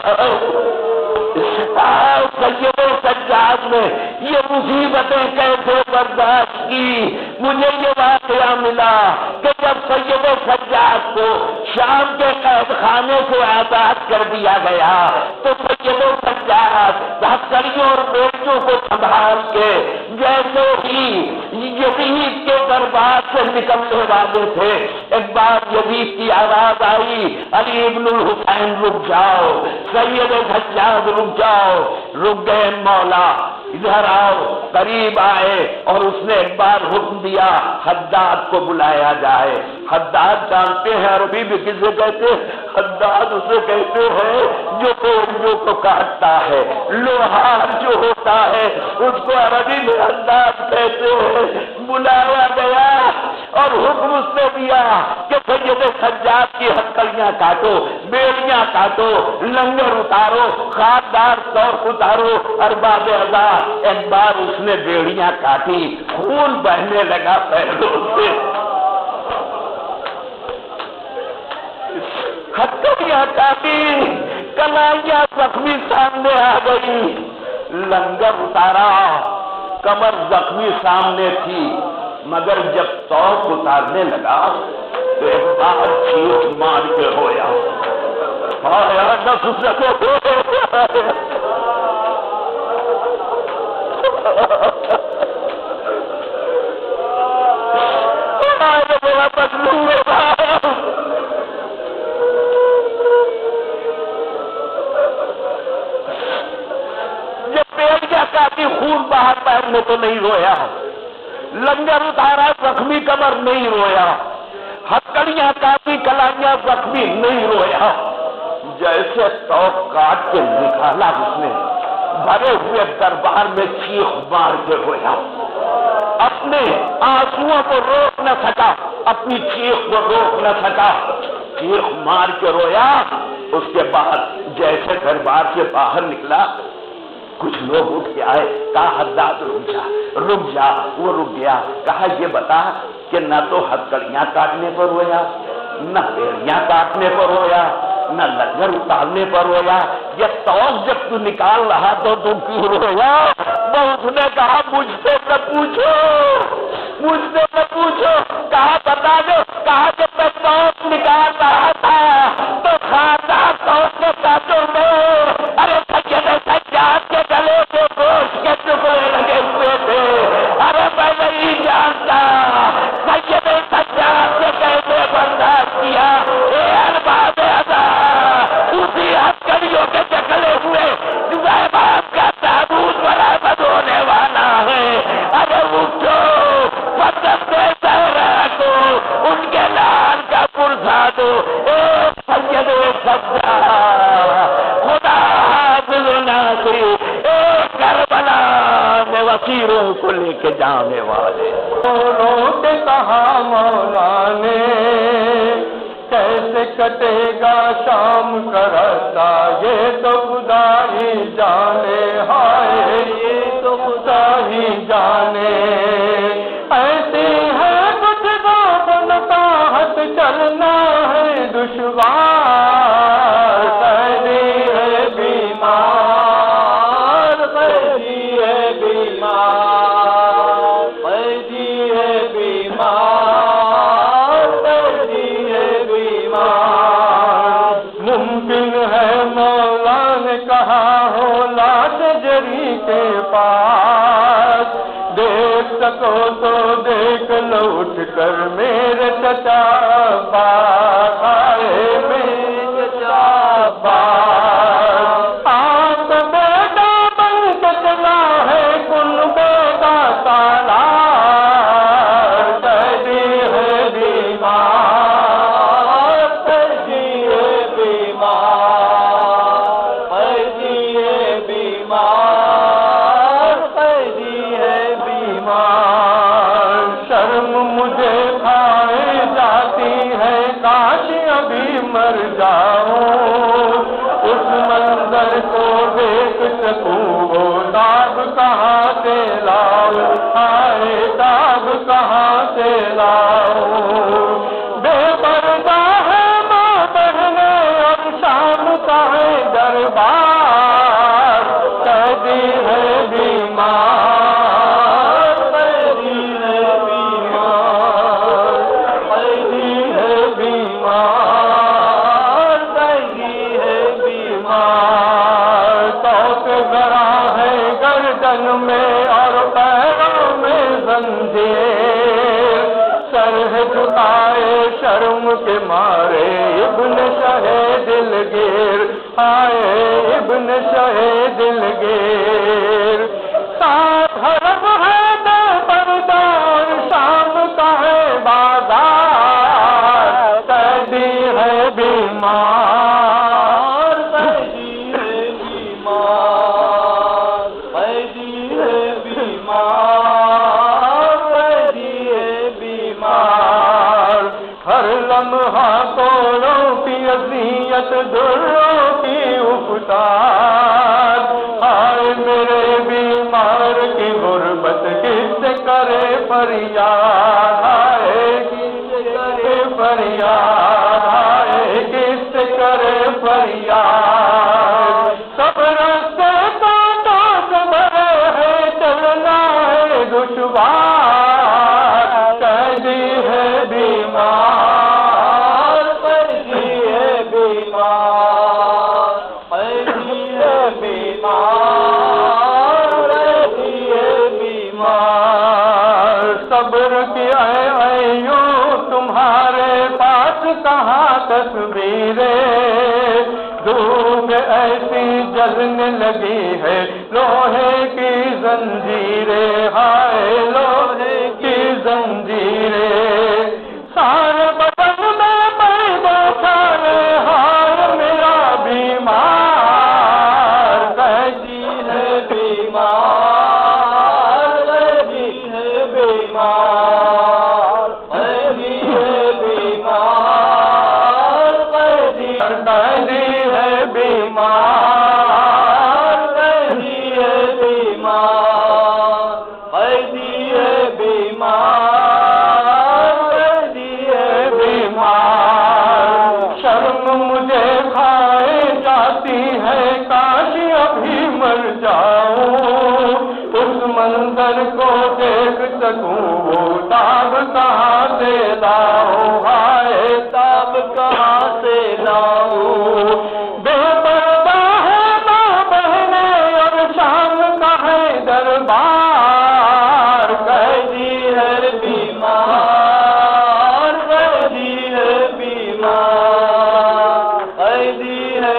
سید سجاد نے یہ مصیبتیں کیسے برداشت کی. مجھے یہ واقعہ ملا کہ جب سید سجاد کو شام کے قید خانے سے آزاد کر دیا گیا تو سید سجاد ہتھکڑیوں اور بیڑیوں کو سنبھال کے جیسے ہی یزید کے دربار سے نکلنے والے تھے ایک بار یزید کی آواز آئی، علی ابن الحسین رک جاؤ، سید سجاد رک جاؤ. رک گئے مولا، ادھر آؤ. قریب آئے اور اس نے ایک بار حکم دیا حداد کو بلایا جائے. حداد جانتے ہیں عربی میں کسے کہتے ہیں؟ حداد اسے کہتے ہیں جو کوڑیوں کو کاٹتا ہے، لوہار جو ہوتا ہے اس کو عربی میں حداد کہتے ہیں. بلایا گیا اور حکم اس نے دیا کہ سید سجاد کی ہتھکڑیاں کاٹو، بیڑیاں کاٹو، لنگر اتارو، خاردار توق اتارو. ارباب رضا، ایک بار اس نے بیڑیاں کاٹی، خون بہنے لگا پیروں سے. ہتھکڑیاں کاٹی، کلائیاں زخمی سامنے آ گئی. لنگر اتارا، کمر زخمی سامنے تھی، مگر جب توق اتارنے لگا تو ایک بار چیخ مار کے ہویا آیا نفس کو کہ خون باہر پیر میں تو نہیں رویا، لنگر اتارا زخمی کمر نہیں رویا، ہتکڑیاں کاٹی کلائیاں زخمی نہیں رویا، جیسے تو کاٹ کے نکالا اس نے بھرے ہوئے دربار میں چیخ مار کے رویا، اپنے آنسوؤں کو روک نہ سکا، اپنی چیخ کو روک نہ سکا، چیخ مار کے رویا۔ اس کے بعد جیسے دربار سے باہر نکلا کچھ لوگ اٹھ کے آئے، کہا حداد رک جا رک جا، وہ رک گیا، کہا یہ بتا کہ نہ تو ہتکڑیاں کاٹنے پر رویا، نہ بیڑیاں کاٹنے پر رویا، نہ لنگر اتارنے پر رویا، یہ توق جب تو نکال رہا تو تم کیوں رویا؟ وہ اس نے کہا مجھ سے نہ پوچھو، مجھ سے نہ پوچھو، کہا بتا دو، کہا جب میں توق نکال رہا تھا تو کھاتا توق کے ساتھوں میں ارے سید سجاد کے گلے کے گوشت کے ٹکڑے لگے ہوئے تھے، ارے میں نہیں جانتا سید سجاد کے کیسے برداشت کیا، اے ارباب ادا اسی ہتکڑیوں کے چکلے ہوئے باپ کا تابوت برآمد ہونے والا ہے، ارے اٹھو مطلب زہرا کو ان کے لال کا پرسا دو، اے سید سجاد خدا حافظ ناصری، اے کربلا میں وسیروں کو لے کے جانے والے۔ رو کے کہا مولا نے کیسے کٹے گا شام کا راستہ، یہ تو خدا ہی جانے، ہائے یہ تو خدا ہی جانے، ایسی ہے کچھ دو نصاحت چلنا ہے دشوار، قیدی ہے بیمار، قیدی ہے بیمار، قیدی ہے بیمار، قیدی ہے بیمار، ممکن ہے مولا نے کہا ہو لاش جری کے پاس، دیکھ سکو تو دیکھ لو اٹھ کر میرے چچا عباس، آئے میرے چچا عباس، آپ بیٹا بن کے چلا ہے کنبے کا تالار، قیدی ہے بیمار، قیدی ہے بیمار، قیدی ہے بیمار، قیدی ہے بیمار، شرم مجھے کھائے جاتی ہے، کاش ابھی مر جاؤں، اس منظر کو دیکھ سکوں، وہ داغ کہاں سے لاؤں، ہائے داغ کہاں سے لاؤں، بے پردہ ہے ماں بہنے اور شام کا ہے دربار، قیدی ہے بیمار، قیدی ہے بیمار، قیدی ہے بیمار، قیدی ہے بیمار، توق ذرا ہے گردن میں اور پیروں میں زنجیر، سر ہے جھکائے شرم کے مارے ابن شاہ دلگیر، آئے ابن شاہ دلگیر، ساتھ حرم ہے بے پردہ اور شام کا ہے بازار، قیدی ہے بیمار، قیدی ہے بیمار، قیدی ہے بیمار، قیدی ہے بیمار، ہر لمحہ توڑوں کی اذیت دروں کی افتاد، آئے میرے بیمار کی غربت کس سے کرے فریاد، آئے کس سے کرے فریاد، آئے کس سے کرے فریاد، سب راستے تو تو بھرے ہے چلنا ہے دشوار، قیدی ہے بیمار، قیدی ہے بیمار، قیدی ہے بیمار، قیدی ہے بیمار، صبر کی اے ایوں تمہارے پاس کہاں تصویریں، دھوپ ایسی جلنے لگی ہے لوہے کی زنجیریں، ہائے لوہے کی زنجیریں، سارے بدن میں پید سارے ہائے میرا بیمار، قیدی ہے بیمار، قیدی ہے بیمار، قیدی ہے بیمار، قیدی قیدی ہے بیمار، قیدی ہے بیمار، قیدی ہے بیمار، قیدی ہے بیمار، شرم مجھے کھائے جاتی ہے کاش ابھی مر جاؤں، اس منظر کو دیکھ سکوں وہ تاب کہاں سے لاؤں، ہائے تاب کہاں سے لاؤں، بے پردہ ہے ماں بہنے اور شام کا ہے دربار، قیدی ہے بیمار، قیدی ہے بیمار، قیدی ہے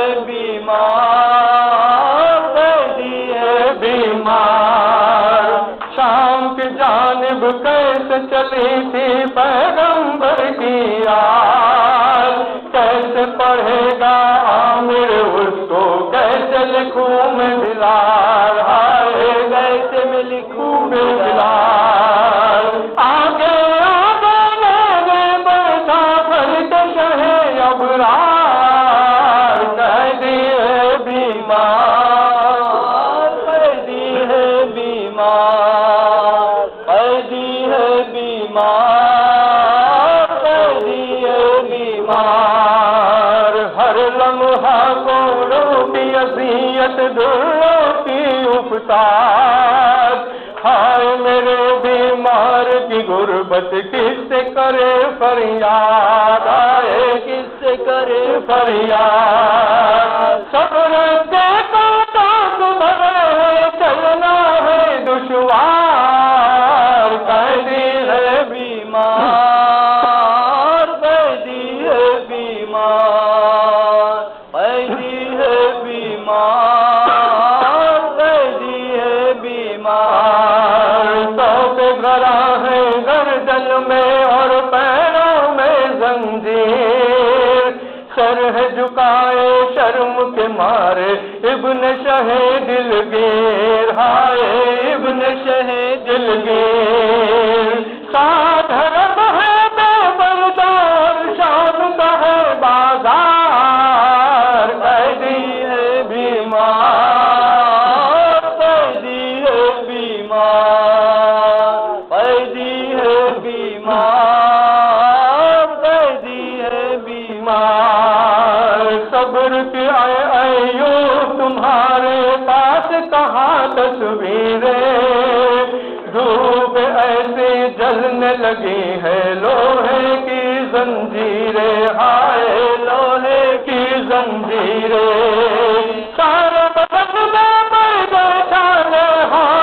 بیمار، قیدی ہے بیمار، شام کی جانب کیسے چلی تھی پیغمبر کی آواز، کیسے پڑھے گا عامر اس کو، کیسے لکھوں میں بلال، ہائے کیسے میں لکھوں میں بلال، آگے آگے میرے بڑھتا فرد شہے ابرار، قیدی ہے بیمار، قیدی ہے بیمار، قیدی ہے بیمار، قیدی ہے بیمار، ہر لمحہ کوڑوں کی اذیت دلوں کی افتاد، ہائے میرے بیمار کی غربت کس سے کرے فریاد، آئے کس سے کرے فریاد، صبر کے طاقت بھرے چلنا ہے دشوار، قیدی ہے بیمار، قیدی ہے بیمار، قیدی ہے بیمار، قیدی ہے بیمار، تو پہ گرا ہے گردن میں اور پیروں میں زنجیر، سر ہے جھکائے شرم کے مارے ابن شہ دلگیر، ہائے ابن شہ دلگیر، ساتھ رب ہے بے بردار شام کا ہے بازار، قیدی ہے بیمار، قیدی ہے بیمار، قیدی ہے بیمار، قیدی ہے بیمار، صبر کی اے ایوب تمہارے پاس کہاں تصویریں، دھوپ ایسی جلنے لگی ہے لوہے کی زنجیریں، ہائے لوہے کی زنجیریں، سارے بدن میں پیدا چھالے ہاں،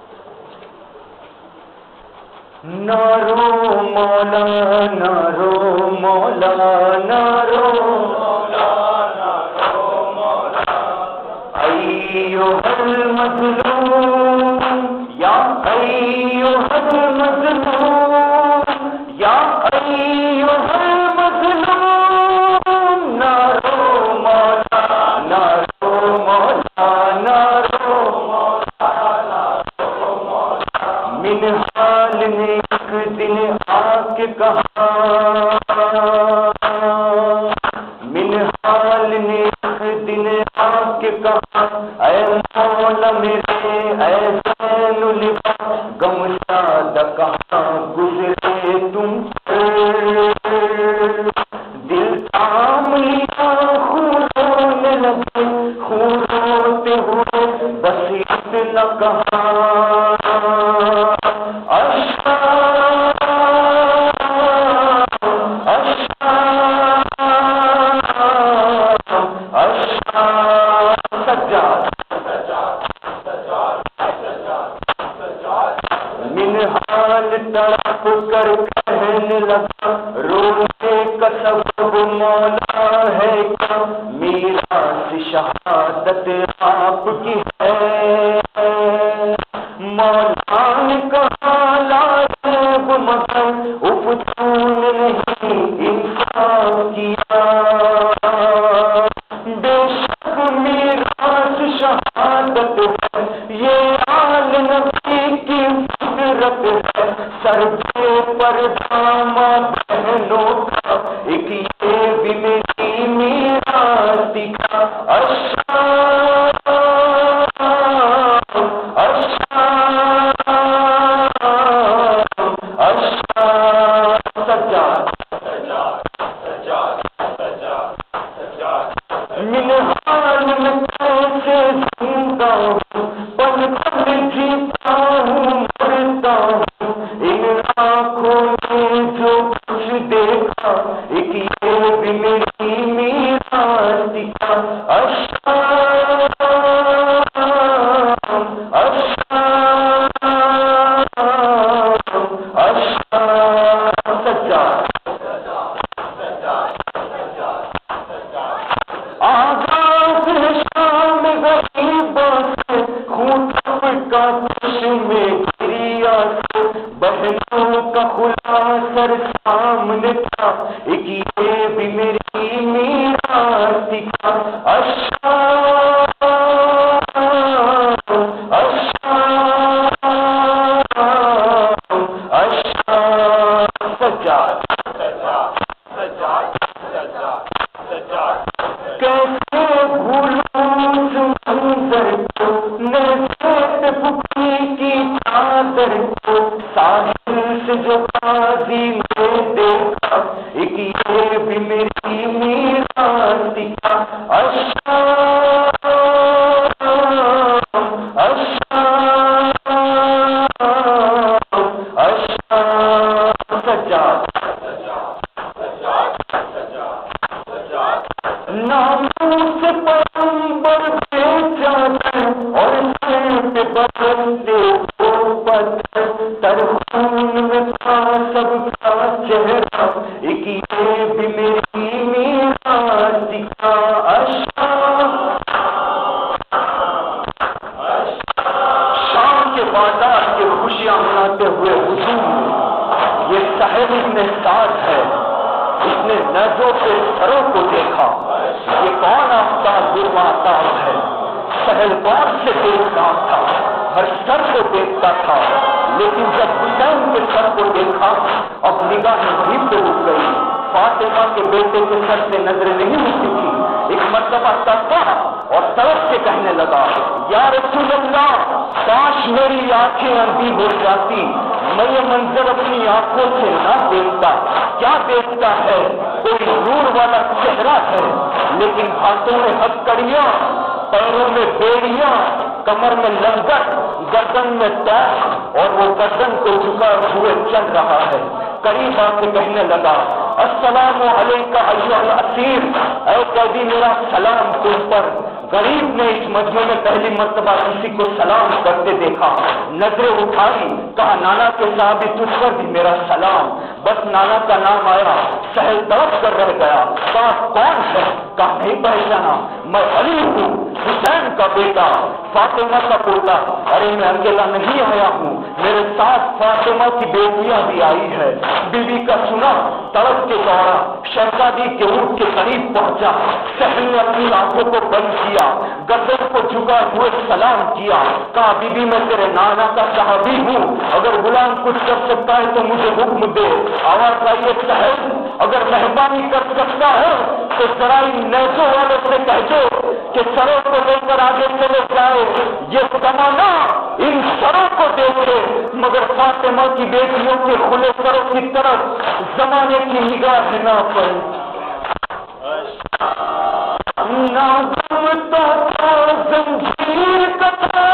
نہ رو مولا نہ رو مولا نہ رو مولا نہ رو مولا، ایھا المظلوم یا ایھا المظلوم یا ایھا المظلوم، نہ رو مولا نہ رو مولا نہ رو مولا نہ رو مولا، من حال نے ایک دن آ کے کہا، من حال نے ایک دن آ کے کہا، اے مولا میرے اے زین العباد، غم شاد کہاں گزرے تم سے، دل تھام لیا خون رونے لگے، خون روتے ہوئے بس اتنا کہا، تڑپ کر کہنے لگا، رونے کا سبب مولا ہے کیا، میراث شہادت آپ کی ہے مولا نے کہا لا ریب مگر افسون نہیں انصاف کیا بے شک میراث شہادت ہے یہ آل نبی کی فطرت ہے سر پہ پردامہ بہنوں کا ایک یہ بھی میری میراث دکھا اشام اشام اشام سجاد من حال میں کیسے زندہ ہوں پل پل جیتا ہوں مرتا ہوں ان آنکھوں نے جو کچھ دیکھا ایک یہ بھی میری میراث دکھا اشام اشام اشام سجاد آغاز شام غریبوں سے خون کا چشمے گریا سے بہنوں کا کھلا سر سامنے تھا ایک یہ بھی میری میراث دکھا اشام اشام اشام سجاد کیسے بھولوں اس منظر کو نسبت بکھی کی چادر کو ساحل سے جو قاضی میں دیکھا ایک یہ بھی میری میراث دکھا اشام اشام اشام سجاد ناموس پیغمبر بھیجا ہے اور سینٹ بدلتے ہو پتھر تر خون میں تھا سب کا چہرہ ایک یہ بھی میری میراث دکھا اشام شام کے بازار کے خوشیاں مناتے ہوئے حضور یہ سہیل ابن سعد ہے اس نے نظروں سے سروں کو دیکھا یہ کون آفتاب برماتاب ہے سہل بار سے دیکھتا تھا ہر سر کو دیکھتا تھا لیکن جب حسین کے سر کو دیکھا اب نگاہ وہیں پہ رک گئی فاطمہ کے بیٹے کے سر سے نظریں نہیں اٹھتی تھی ایک مرتبہ تڑپا اور طرف سے کہنے لگا یا رسول اللہ کاش میری آنکھیں اندھی ہو جاتی میں یہ منظر اپنی آنکھوں سے نہ دیکھتا کیا دیکھتا ہے کوئی نور والا چہرہ ہے لیکن ہاتھوں میں ہتھکڑیاں پیروں میں بیڑیاں کمر میں لنگر گردن میں تاج اور وہ گردن کو جھکا ہوئے چل رہا ہے قریب آ کے کہنے لگا السلام علیکہ ایھا الاسیر اے قیدی میرا سلام تم پر غریب نے اس مجمع میں پہلی مرتبہ کسی کو سلام کرتے دیکھا نظریں اٹھائی کہا نانا کے صحابی تجھ پر بھی میرا سلام بس نانا کا نام آیا سہل تڑپ کر رہ گیا کہا کون ہے کہا نہیں پہچانا میں علی ہوں حسین کا بیٹا فاطمہ کا پوتا ارے میں اکیلا نہیں آیا ہوں میرے ساتھ فاطمہ کی بیٹیاں بھی آئی ہے بی بی کا سنا تڑپ کے دوڑا شہزادی کے اونٹ کے قریب پہنچا سہل نے اپنی آنکھوں کو بند کیا گردن کو جھکا ہوئے سلام کیا کہا بی بی میں تیرے نانا کا صحابی ہوں اگر غلام کچھ کر سکتا ہے تو مجھے حکم دے آواز آئیے سہل اگر مہربانی کر سکتا ہے تو ذرا ان نیزوں والوں سے کہہ دو کہ سروں کو لے کر آگے چلے جائے یہ زمانہ ان سروں کو دیکھے مگر فاطمہ کی بیٹیوں کے کھلے سروں کی طرف زمانے کی نگاہ نہ پڑے نہ گمتا تھا زنجیر کا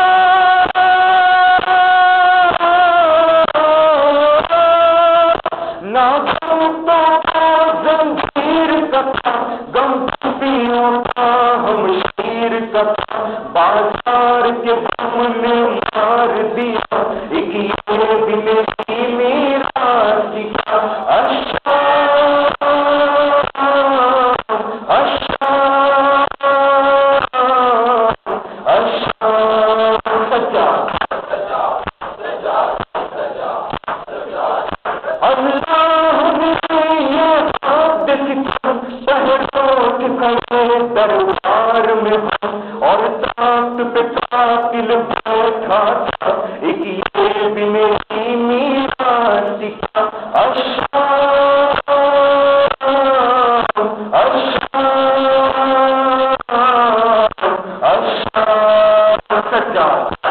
نہ گمتا تھا زنجیر کا غم پیوں کا ہم شیر کا بازار کے غم نے مار دیا ایک یہ بھی میری میراث دکھا اشام اشام تاک پہ قاتل بیٹھا تھا، ایک یہ بھی میری میراث سکھا، اشام اشام اشام سجا،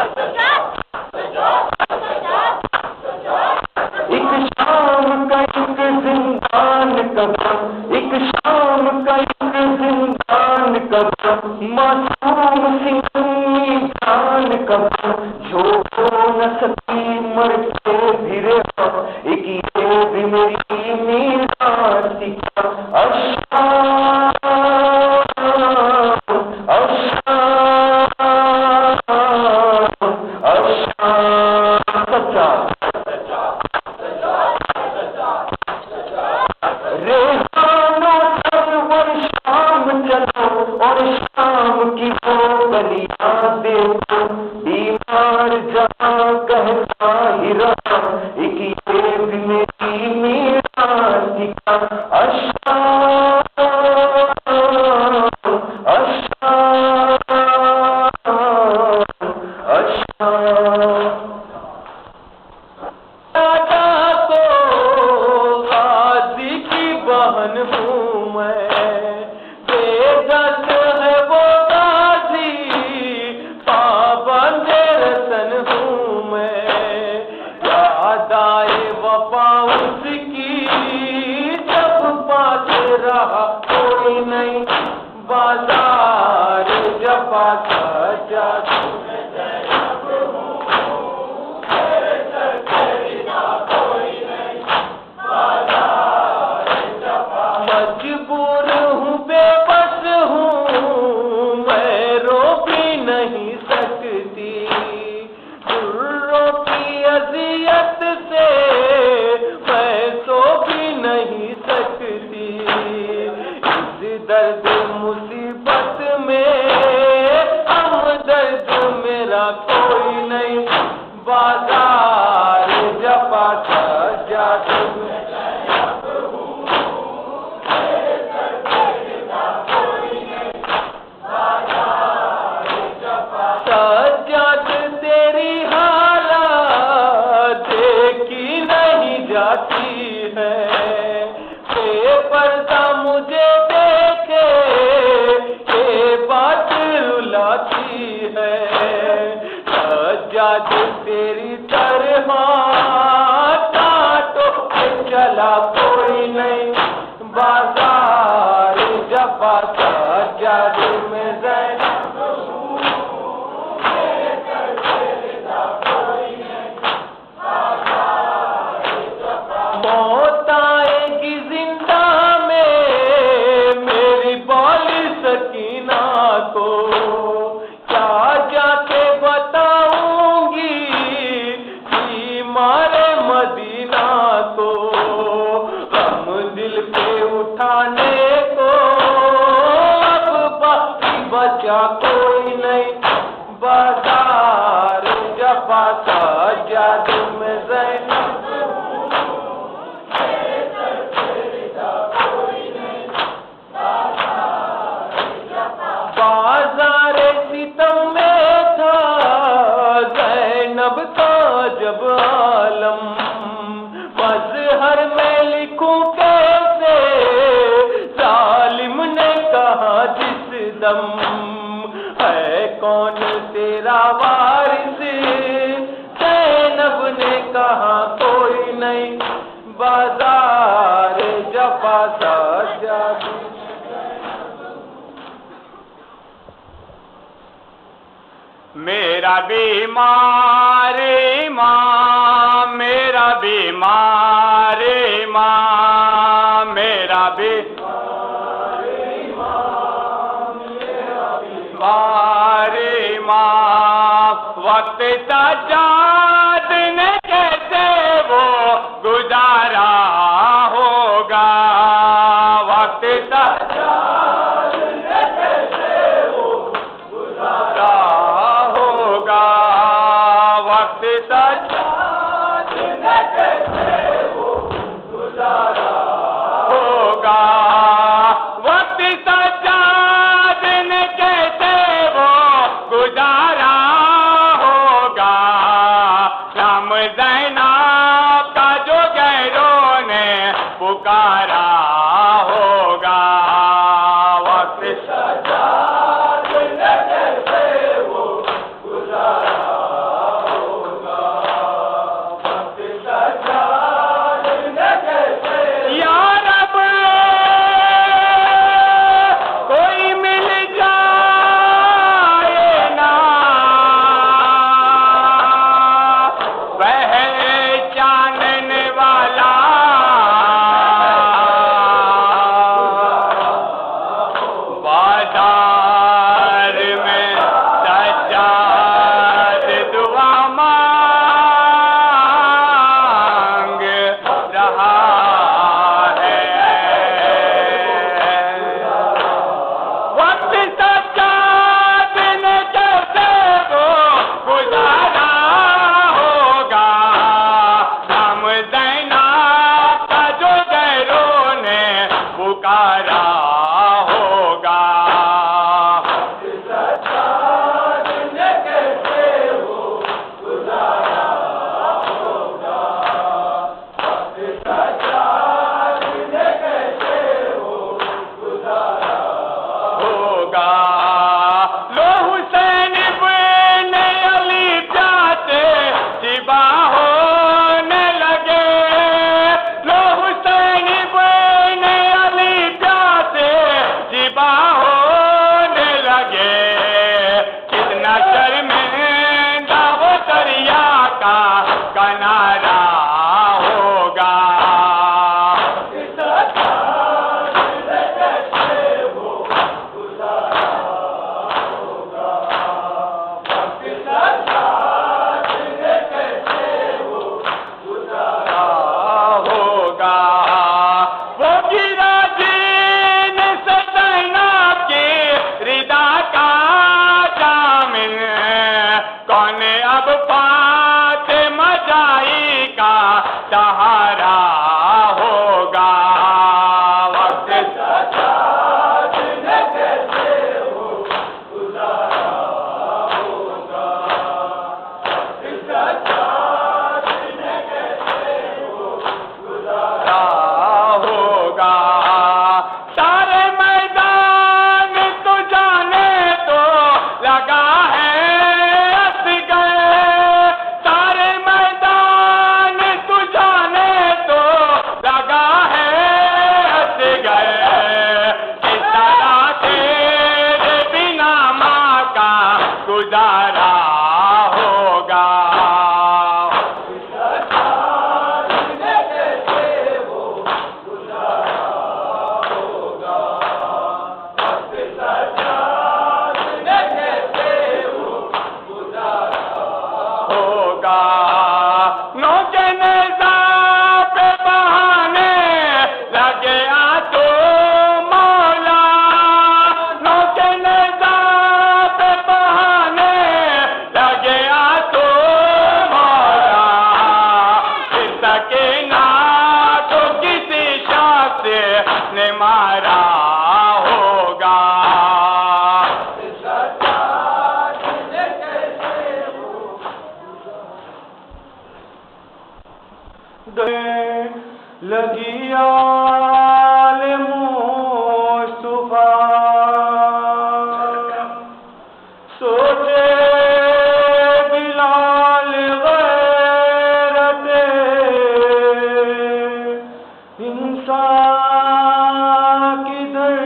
ایک شام کا ایک زندان کا غم، ایک شام کا ایک زندان کا غم، معصوم سنگھی جان کا غم، جو ہو نہ سکی مر کے بھی رہا، ایک یہ بھی میری میراث سکھا، اشام اشام اشام سچا، ریحانوں سرور شام چلو اور شام کی وہ گلیاں دیکھو، بیمار جہاں کہتا ہی رہا، ایک یہ بھی میری میراث سکھا، اشام اشام اشام دادا کو غازی کی بہن ہوں میں، بے دست ہے وہ غازی، پابند رسن ہوں میں، یاد آئے وفا اس کی جب پاس رہا کوئی نہیں، بازار جفا سجا، مجبور ہوں بے بس ہوں میں، رو بھی نہیں سکتی، دروں کی اذیت سے میں سو بھی نہیں سکتی، اس درد مصیبت میں ہمدرد میرا کوئی نہیں، بازار جفا سجا، سجاد تیری حالات دیکھی نہیں جاتی ہے، بے پردہ مجھے دیکھے یہ بات رلاتی ہے، سجاد تیری طرح کاٹو پہ چلا کوئی نہیں، بازار جفا سجاد میں زینب موت آئے گی زندہ میں میری بالی سکینہ کو، کیا جا کے بتاؤں گی بیمار مدینہ کو، غم دل پہ اٹھانے کو اب باقی بچا کوئی نہیں، بازار جفا سجاد میں زینب بازار ستم میں تھا زینب کا جب عالم، مظہر میں لکھوں کیسے ظالم نے کہا جس دم، ہے کون تیرا وارث، زینب نے کہا کوئی نہیں، بازار جفا سجا، میرا بیمار ماں، میرا بیمار ماں، میرا بیمار ماں، وقت سجاد نے کیسے وہ گزارا ہوگا، وقت سجاد نے کیسے وہ گزارا ہوگا، وقت سجاد نے کیسے وہ گزارا ہوگا، وقت سجاد نے کیسے وہ پکارا ہوگا وقت سجاد نے کیسے وہ گزارا ہوگا وقت سجاد نے کیسے یا رب کوئی مل جائے نا پہچاننے والا بازار میں سجاد دعا مانگ رہا ہے وقت سجاد نے کیسے وہ گزارا ہوگا ہم زینب کا جو غیروں نے پکارا ہوگا سجاد نے کیسے وہ گزارا ہوگا وقت سجاد نے کیسے وہ گزارا ہوگا لو حسین ابن علی پیاسے شبا ہونے لگے لو حسین ابن علی پیاسے شبا ہونے لگے کتنا شرمندہ وہ دریا کا کنارہ ہوگا سجاد نے کیسے وہ گزارا ہوگا وقت سجاد نے کیسے وہ گزارا ہوگا وہ گرا جن سے زینب کی ردا کا دامن کون اب فاطمہ جائی کا سہارا ہوگا وقت سجاد نے کیسے وہ گزارا ہوگا وقت سجاد نے کیسے وہ گزارا ہوگا سارے میدان تو جانے تو لگا ہے اصغر سارے میدان تو جانے تو لگا ہے اصغر کس طرح تیرے بنا ماں کا گزارا ہوگا سجاد نے کیسے وہ گزارا ہوگا وقت سجاد نے کیسے وہ گزارا ہوگا نو کے نیزہ پہ بہانے لگے آ تو مولا نو کے نیزہ پہ بہانے لگے آ تو مولا پھر سکینہ کو کسی شخص نے مارا ہوگا سجاد نے کیسے وہ لگی آل مصطفیٰ سوچے بلال غیرت انسان کدھر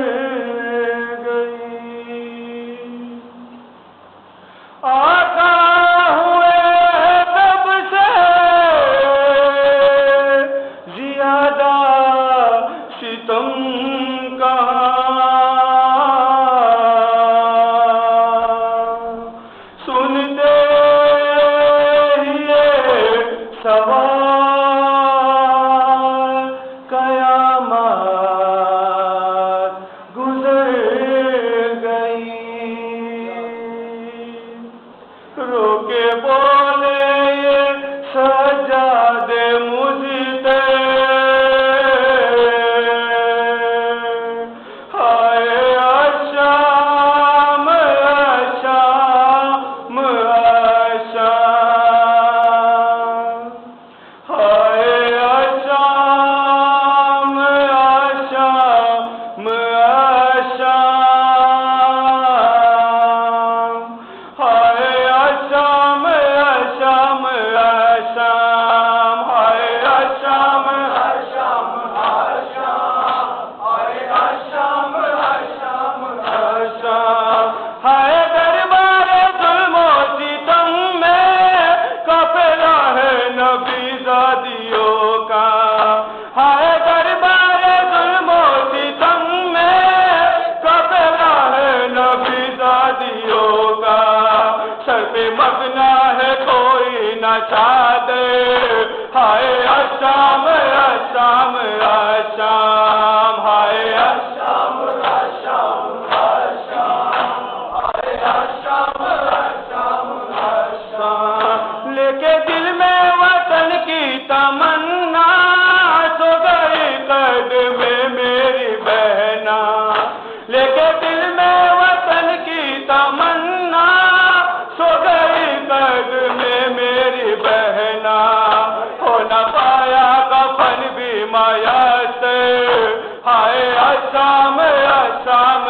گئی آقا ہوئے تب سے زیادہ ستم کہاں سنتے ہی یہ سوال قیامت گزر گئی رو کے بولے یہ سجاد مجھتے پہ مبنا ہے کوئی نہ شاد ہائے اشام اشام اشام ہائے اشام اشام اشام ہائے اشام اشام اشام لے کے دل میں وطن کی تمنا سو گئی قد میں میری بہنا لے کے دل میں وطن کی تمنا سو گئی قد میں میری بہنا ہو نہ پایا کفن بھی میسر ہائے اشام اشام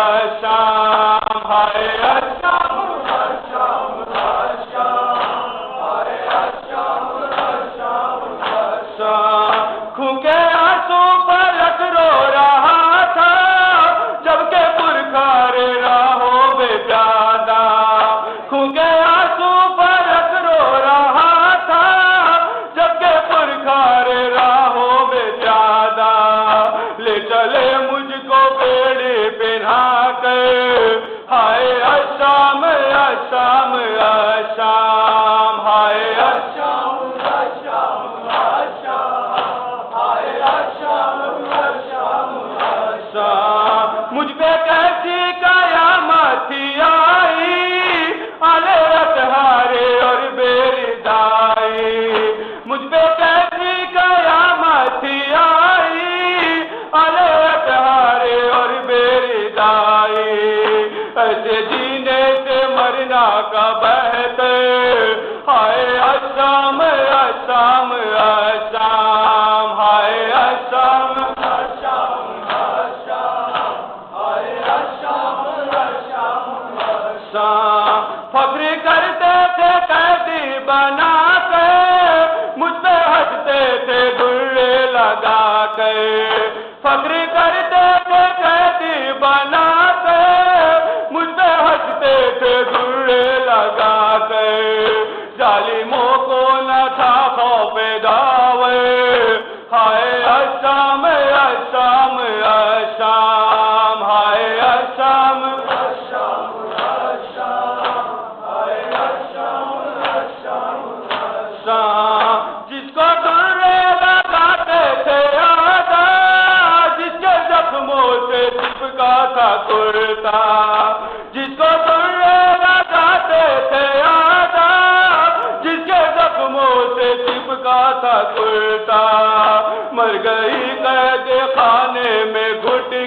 اشام ہائے اشام اشام اشام ہائے اشام اشام اشام خون کے آنسو پلک رو رہا تھا جبکہ پرکار راہوں بے پیادہ خون کے آنسو پلک رو رہا تھا جبکہ پرکار راہوں بے پیادہ لے چلے مجھ کو بیڑی پہنا کر ہائے اشام اشام اشام ہائے اشام اشام اشام ہائے اشام اشام اشام مجھ پہ کیسی قیامت آئی آلے رتہارے اور بیری دائی مجھ پہ کیسی قیامت آئی آلے رتہارے اور بیری دائی ایسے جینے سے مرنا کا بہتر ہائے اشام اشام اشام ہائے اشام اشام اشام ہائے اشام اشام اشام فخر کرتے تھے قیدی بنا کر مجھ پہ ہنستے تھے درے لگا کر فخر کرتے تھے قیدی بنا کر مجھ پہ ہنستے تھے درے لگا کر ظالموں کو نہ تھا خوف داوے ہائے اشام اشام اشام ہائے اشام اشام اشام ہائے اشام اشام اشام جس کو درے لگاتے تھے آدھا جس کے زخموں سے چپکا تھا کرتا جس کو درے لگاتے تھے آدھا جس کے زخموں سے چپکا تھا کرتا مر گئی قید خانے میں گھٹ